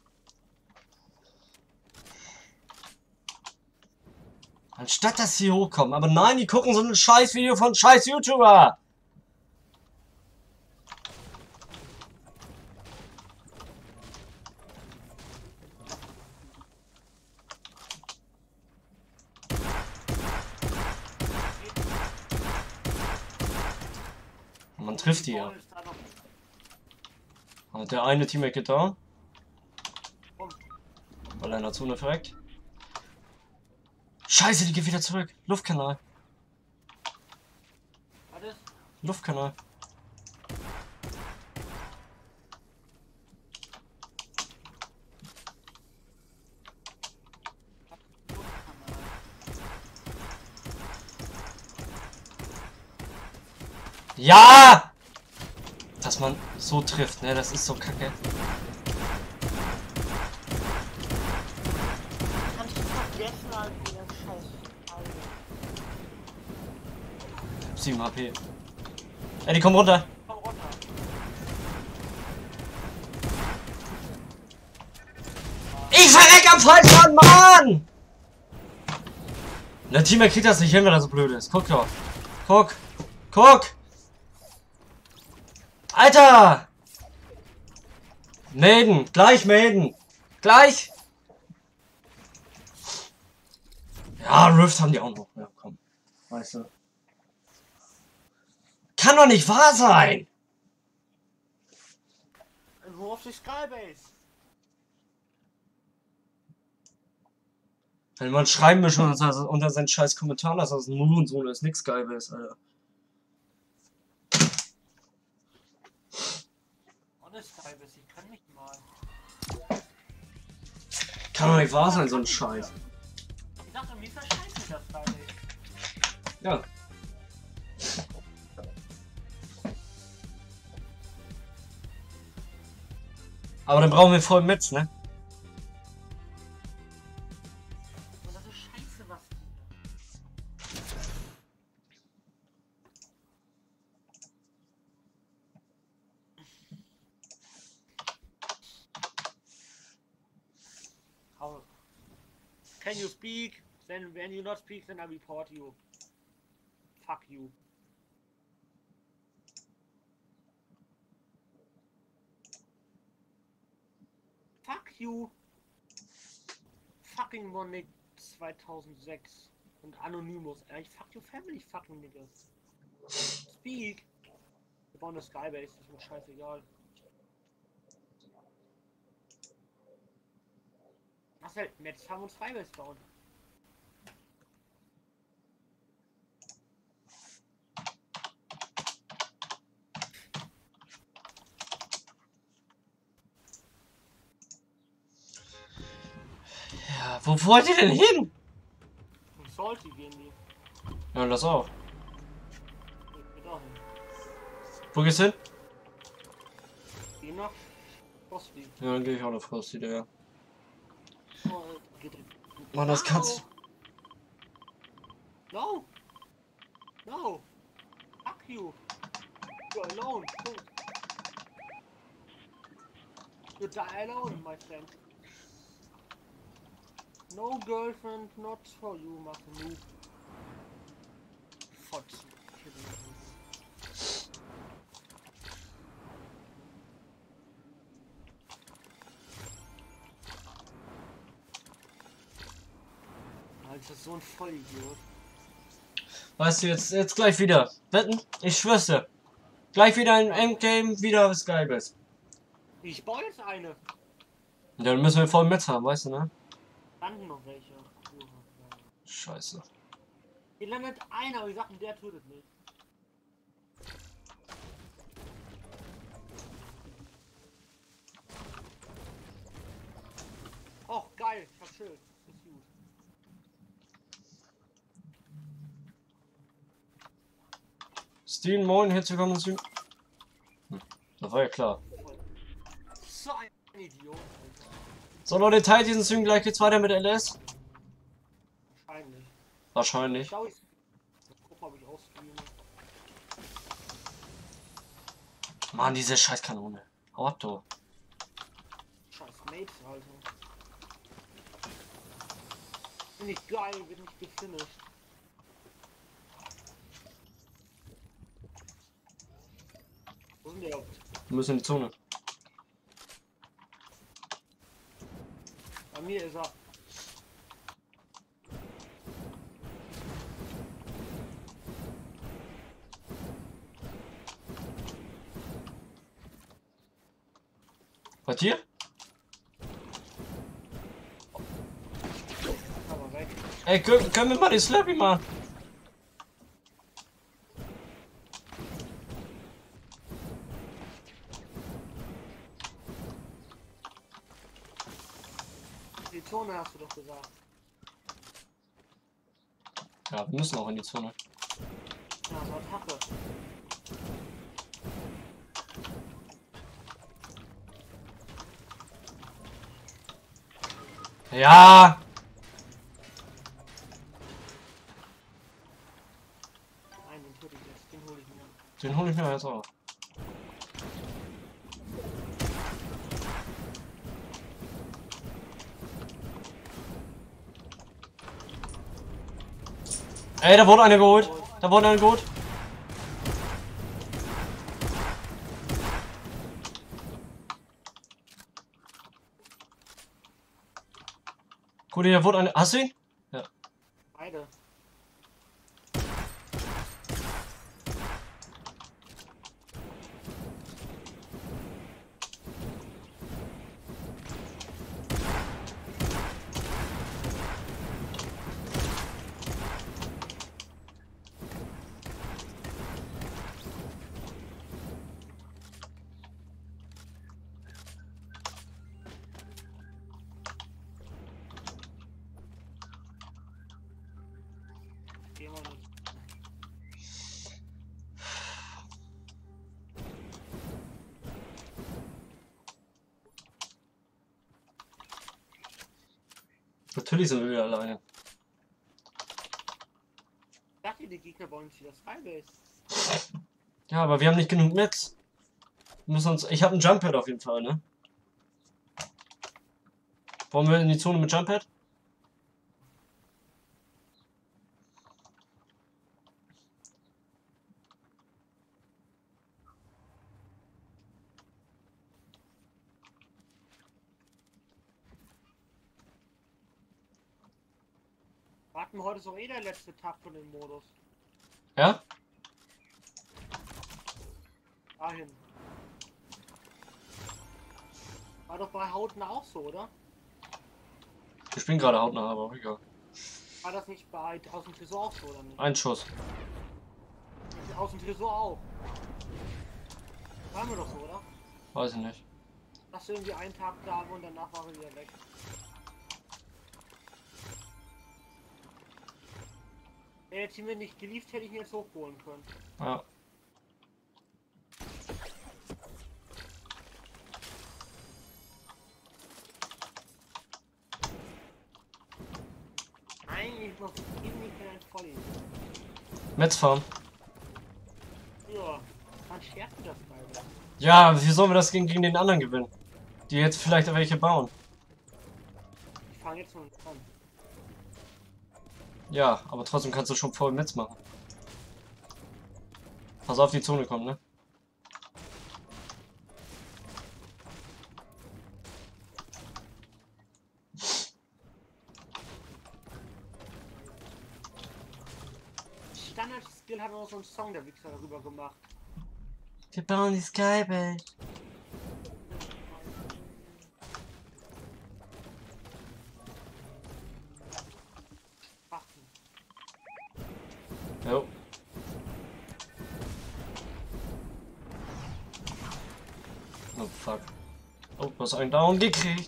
Anstatt dass sie hochkommen. Aber nein, die gucken so ein scheiß Video von scheiß YouTuber. Man trifft die ja. Ist da noch. Und der eine Teammate geht da. Weil er in der Zone verreckt. Scheiße, die geht wieder zurück. Luftkanal. Was ist? Luftkanal. Ja! Dass man so trifft, ne? Das ist so kacke. Kannst du vergessen, Alter, der Scheiß. Alter. 7 HP. Ey, die kommen runter. Komm runter. Ich verreck am falschen Mann! Der Teammate kriegt das nicht hin, wenn er so blöd ist. Guck doch. Guck. Guck. Alter! Melden. Gleich melden. Gleich. Ja, Rift haben die auch noch. Ja, komm. Weißt du. Kann doch nicht wahr sein! Wo auf die Skybase? Wenn man schreiben will schon unter seinen scheiß Kommentaren, dass das ein Hurensohn ist, nix geil ist, Alter. Ohne Skybase, ich kann nicht mal. Kann doch nicht wahr sein, so ein Scheiß. Ich dachte, mir ist das scheiße, das Skybase. Ja. Aber dann brauchen wir voll Metz, ne? Und das ist scheiße, was. How? Can you speak? Then when you not speak, then I report you. Fuck you. Fuck you. Fucking Monic 2006 und Anonymous. Ich fuck your family, fucking niggas. Speak. Wir bauen eine Skybase, ist mir scheißegal. Marcel, jetzt haben wir uns Skybase bauen. Ja, wo wollt ihr denn hin? Und Salty gehen die. Ja, lass auch. Ich geh da hin. Wo geht's hin? Geh nach Frosty. Ja, dann geh ich auch nach Frosty, Digga. Oh, geht Mann, das kannst No! No! Fuck you! You're alone! Don't. You die alone, my friend. No girlfriend, not for you, Martin. Fotz. Alter, so ein Vollidiot. Weißt du, jetzt gleich wieder. Wetten? Ich schwör's dir. Gleich wieder ein Endgame, wieder Skybase. Ich baue jetzt eine. Ja, dann müssen wir voll Metz haben, weißt du, ne? Landen noch welche. Scheiße. Hier landet einer, aber ich sag, der tötet nicht. Och, geil, ich hab Schild. Ist gut. Steven, moin, herzlich willkommen zu. Das war ja klar. So ein Idiot, Alter. So Leute, teilt diesen Stream, gleich geht's weiter mit LS. Wahrscheinlich. Wahrscheinlich. Schau ich. Guck, ob ich ausstreame. Mann, diese Scheißkanone. Hau ab, du. Scheiß Mates, Alter. Finde ich geil, wird nicht gefinisht. Wo sind die überhaupt? Wir müssen in die Zone. Bei mir ist er. Bei dir? Aber weg. Ey, können wir mal die Slappy machen? Die Zone hast du doch gesagt. Ja, wir müssen auch in die Zone. Ja, so Attacke. Ja! Nein, den töte ich jetzt. Den hole ich mir. Den hole ich mir jetzt auch. Ey, da wurde einer geholt. Da wurde einer geholt. Gut, da wurde einer. Hast du ihn? Ja. Beide. Gehen wir nicht. Natürlich sind wir wieder alleine. Ich dachte, die Gegner wollen uns wieder Skybase. Ja, aber wir haben nicht genug Netz. Wir müssen uns. Ich habe ein Jumppad auf jeden Fall, ne? Wollen wir in die Zone mit Jumppad? Warten wir heute ist auch eh der letzte Tag von dem Modus. Ja? Dahin. War doch bei Hautnah auch so, oder? Ich bin gerade hautnah, aber auch egal. War das nicht bei aus dem Tresor auch so, oder nicht? Ein Schuss. Aus dem Tresor auch. Waren wir doch so, oder? Weiß ich nicht. Dass du irgendwie einen Tag da war und danach war er wieder weg. Wenn jetzt mir nicht geliefert, hätte ich ihn jetzt hochholen können. Ja. Eigentlich noch irgendwie kein Volley. Metzfarm. Ja, dann stärkt das beide. Ja, wie sollen wir das gegen den anderen gewinnen? Die jetzt vielleicht welche bauen. Ich fange jetzt schon an. Ja, aber trotzdem kannst du schon voll Metz machen. Pass auf, die Zone kommt, ne? Standard-Skill hat noch so einen Song der Wichser darüber gemacht. Wir bauen die Skybase. Achten. Jo. Oh fuck. Oh, du hast einen Down gekriegt.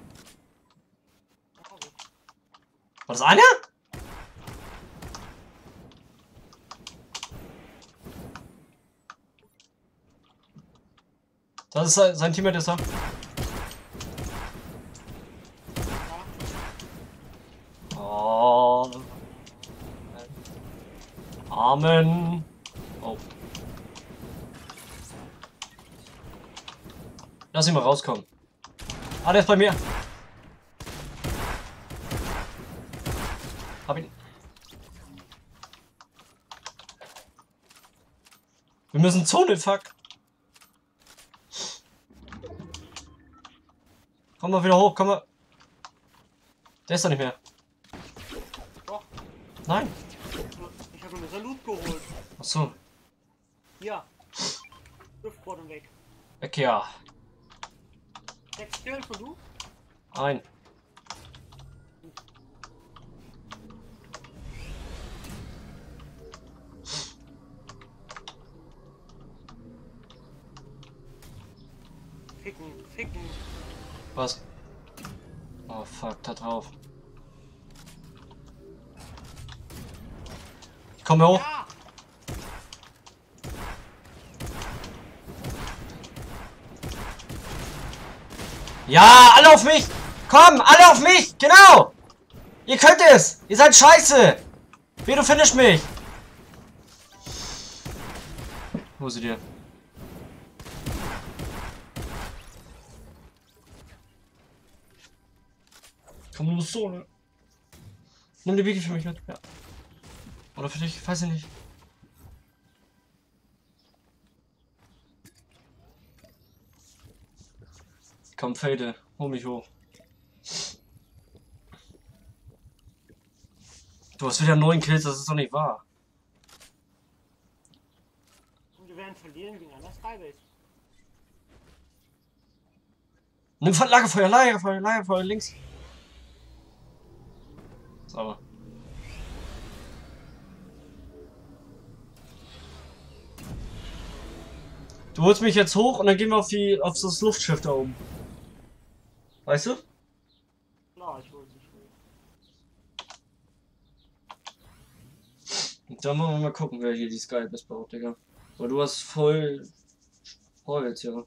War das einer? Das ist sein Teammate, ist er. Amen. Oh. Lass ihn mal rauskommen. Ah, der ist bei mir. Hab ihn. Wir müssen Zone, fuck. Komm mal wieder hoch, komm mal. Der ist doch nicht mehr. Doch, Nein. ich habe mir so Loot geholt. Achso. Hier. Luftboden weg. Weg ja. 6 Kills und du? Ein. Ficken, ficken. Was? Oh fuck, da drauf. Ich komme hoch. Ja! Ja, alle auf mich! Komm, alle auf mich! Genau! Ihr könnt es! Ihr seid scheiße! Wie, du findest mich! Wo ist sie dir? Komm, du musst so, ne? Nimm die Biggie für mich mit. Ja. Oder für dich, weiß ich nicht. Komm, Fade, hol mich hoch. Du hast wieder 9 Kills, das ist doch nicht wahr. Und wir werden verlieren gegen einer Skybase. Nimm von Lagerfeuer, Lagerfeuer, Lagerfeuer, links. Sauber. Du holst mich jetzt hoch und dann gehen wir auf das Luftschiff da oben. Weißt du? Klar, ich hol dich hoch. Und dann wollen wir mal gucken, wer hier die Skybase baut, Digga. Weil du hast voll Holz, ja.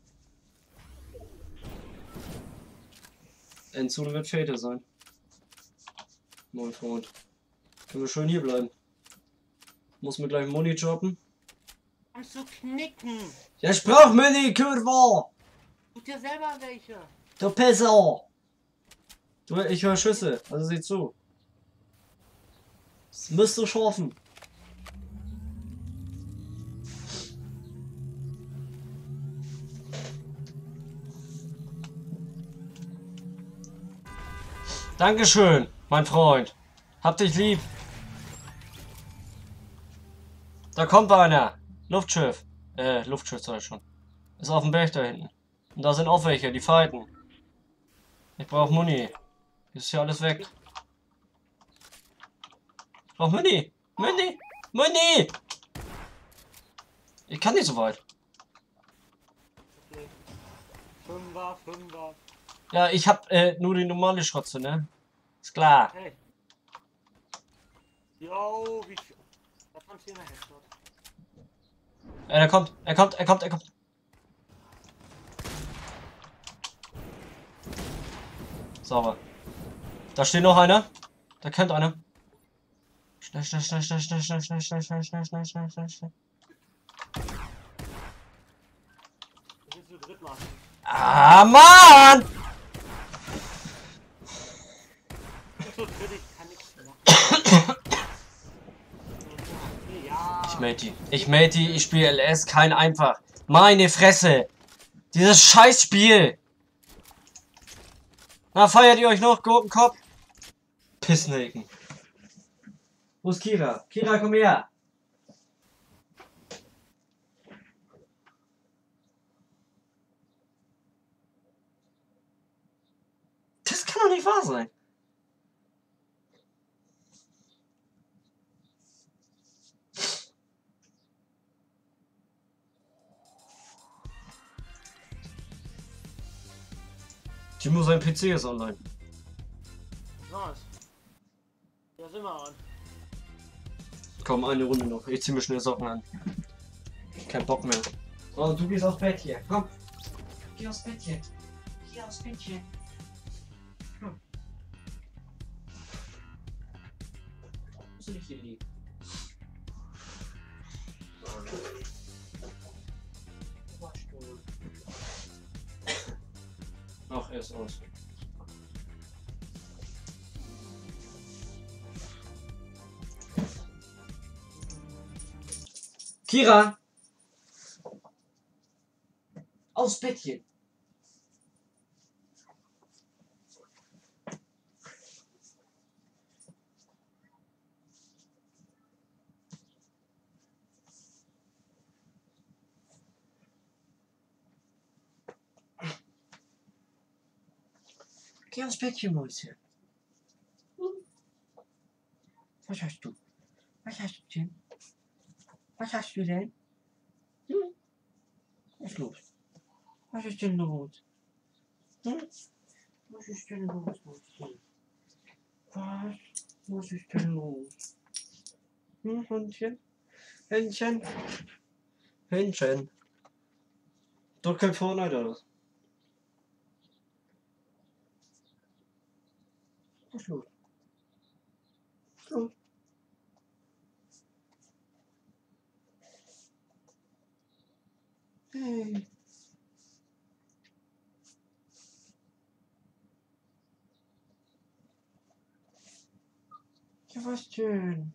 Endzone wird Fade sein. Mein Freund. Können wir schön hier bleiben. Muss mir gleich Money droppen. Kannst du knicken? Ja, ich brauch Money, Kurva! Tut dir selber welche. Du Pisser! Du, ich höre Schüsse, also sieh zu. Das müsst du schaffen. Dankeschön, mein Freund. Hab dich lieb. Da kommt einer. Luftschiff. Luftschiff sag ich schon. Ist auf dem Berg da hinten. Und da sind auch welche, die fighten. Ich brauch Muni. Ist hier alles weg. Ich brauch Muni. Muni. Muni. Ich kann nicht so weit. Okay. Fünfer. Ja, ich hab nur die normale Schrotze, ne? Ist klar. Hey. Yo, wie viel? Da kommt hier eine Headshot. Er kommt. Sauber. Da steht noch einer. Da kennt einer. Schnell. Wir sind zu dritt, Mann. Ah, Mann! Ich bin zu dritt, ich kann nichts machen. Ja. Ich mate die, ich spiele LS, kein einfach. Meine Fresse! Dieses Scheißspiel! Na, feiert ihr euch noch, Gurkenkopf? Pissnelken. Wo ist Kira? Kira, komm her! Das kann doch nicht wahr sein. Timo, sein PC ist online. Nice. Ja, sind wir an. Komm, eine Runde noch. Ich zieh mir schnell Socken an. Kein Bock mehr. So, du gehst aufs Bett hier. Komm. Geh aufs Bettchen. Geh aufs Bettchen. Komm. Musst du dich hier liegen. Ach, er ist aus. Kira! Aufs Bettchen! Geh aufs Bettchen, Mäuschen. Was hast du? Was hast du denn? Was hast du denn? Hm? Was ist los? Was ist denn los? Hm? Was ist denn los, Mäuschen? Was? Was ist denn los? Hm, Hündchen? Händchen? Händchen? Drück kein Fortnite oder was? Was ist los? Was ist los? Hey. Ja, was denn?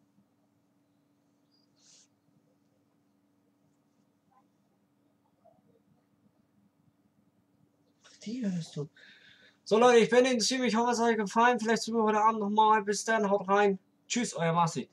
Die hörst du. So Leute, ich bin Ihnen ziemlich, ich hoffe, es hat euch gefallen. Vielleicht sehen wir heute Abend nochmal. Bis dann, haut rein. Tschüss, euer Marci.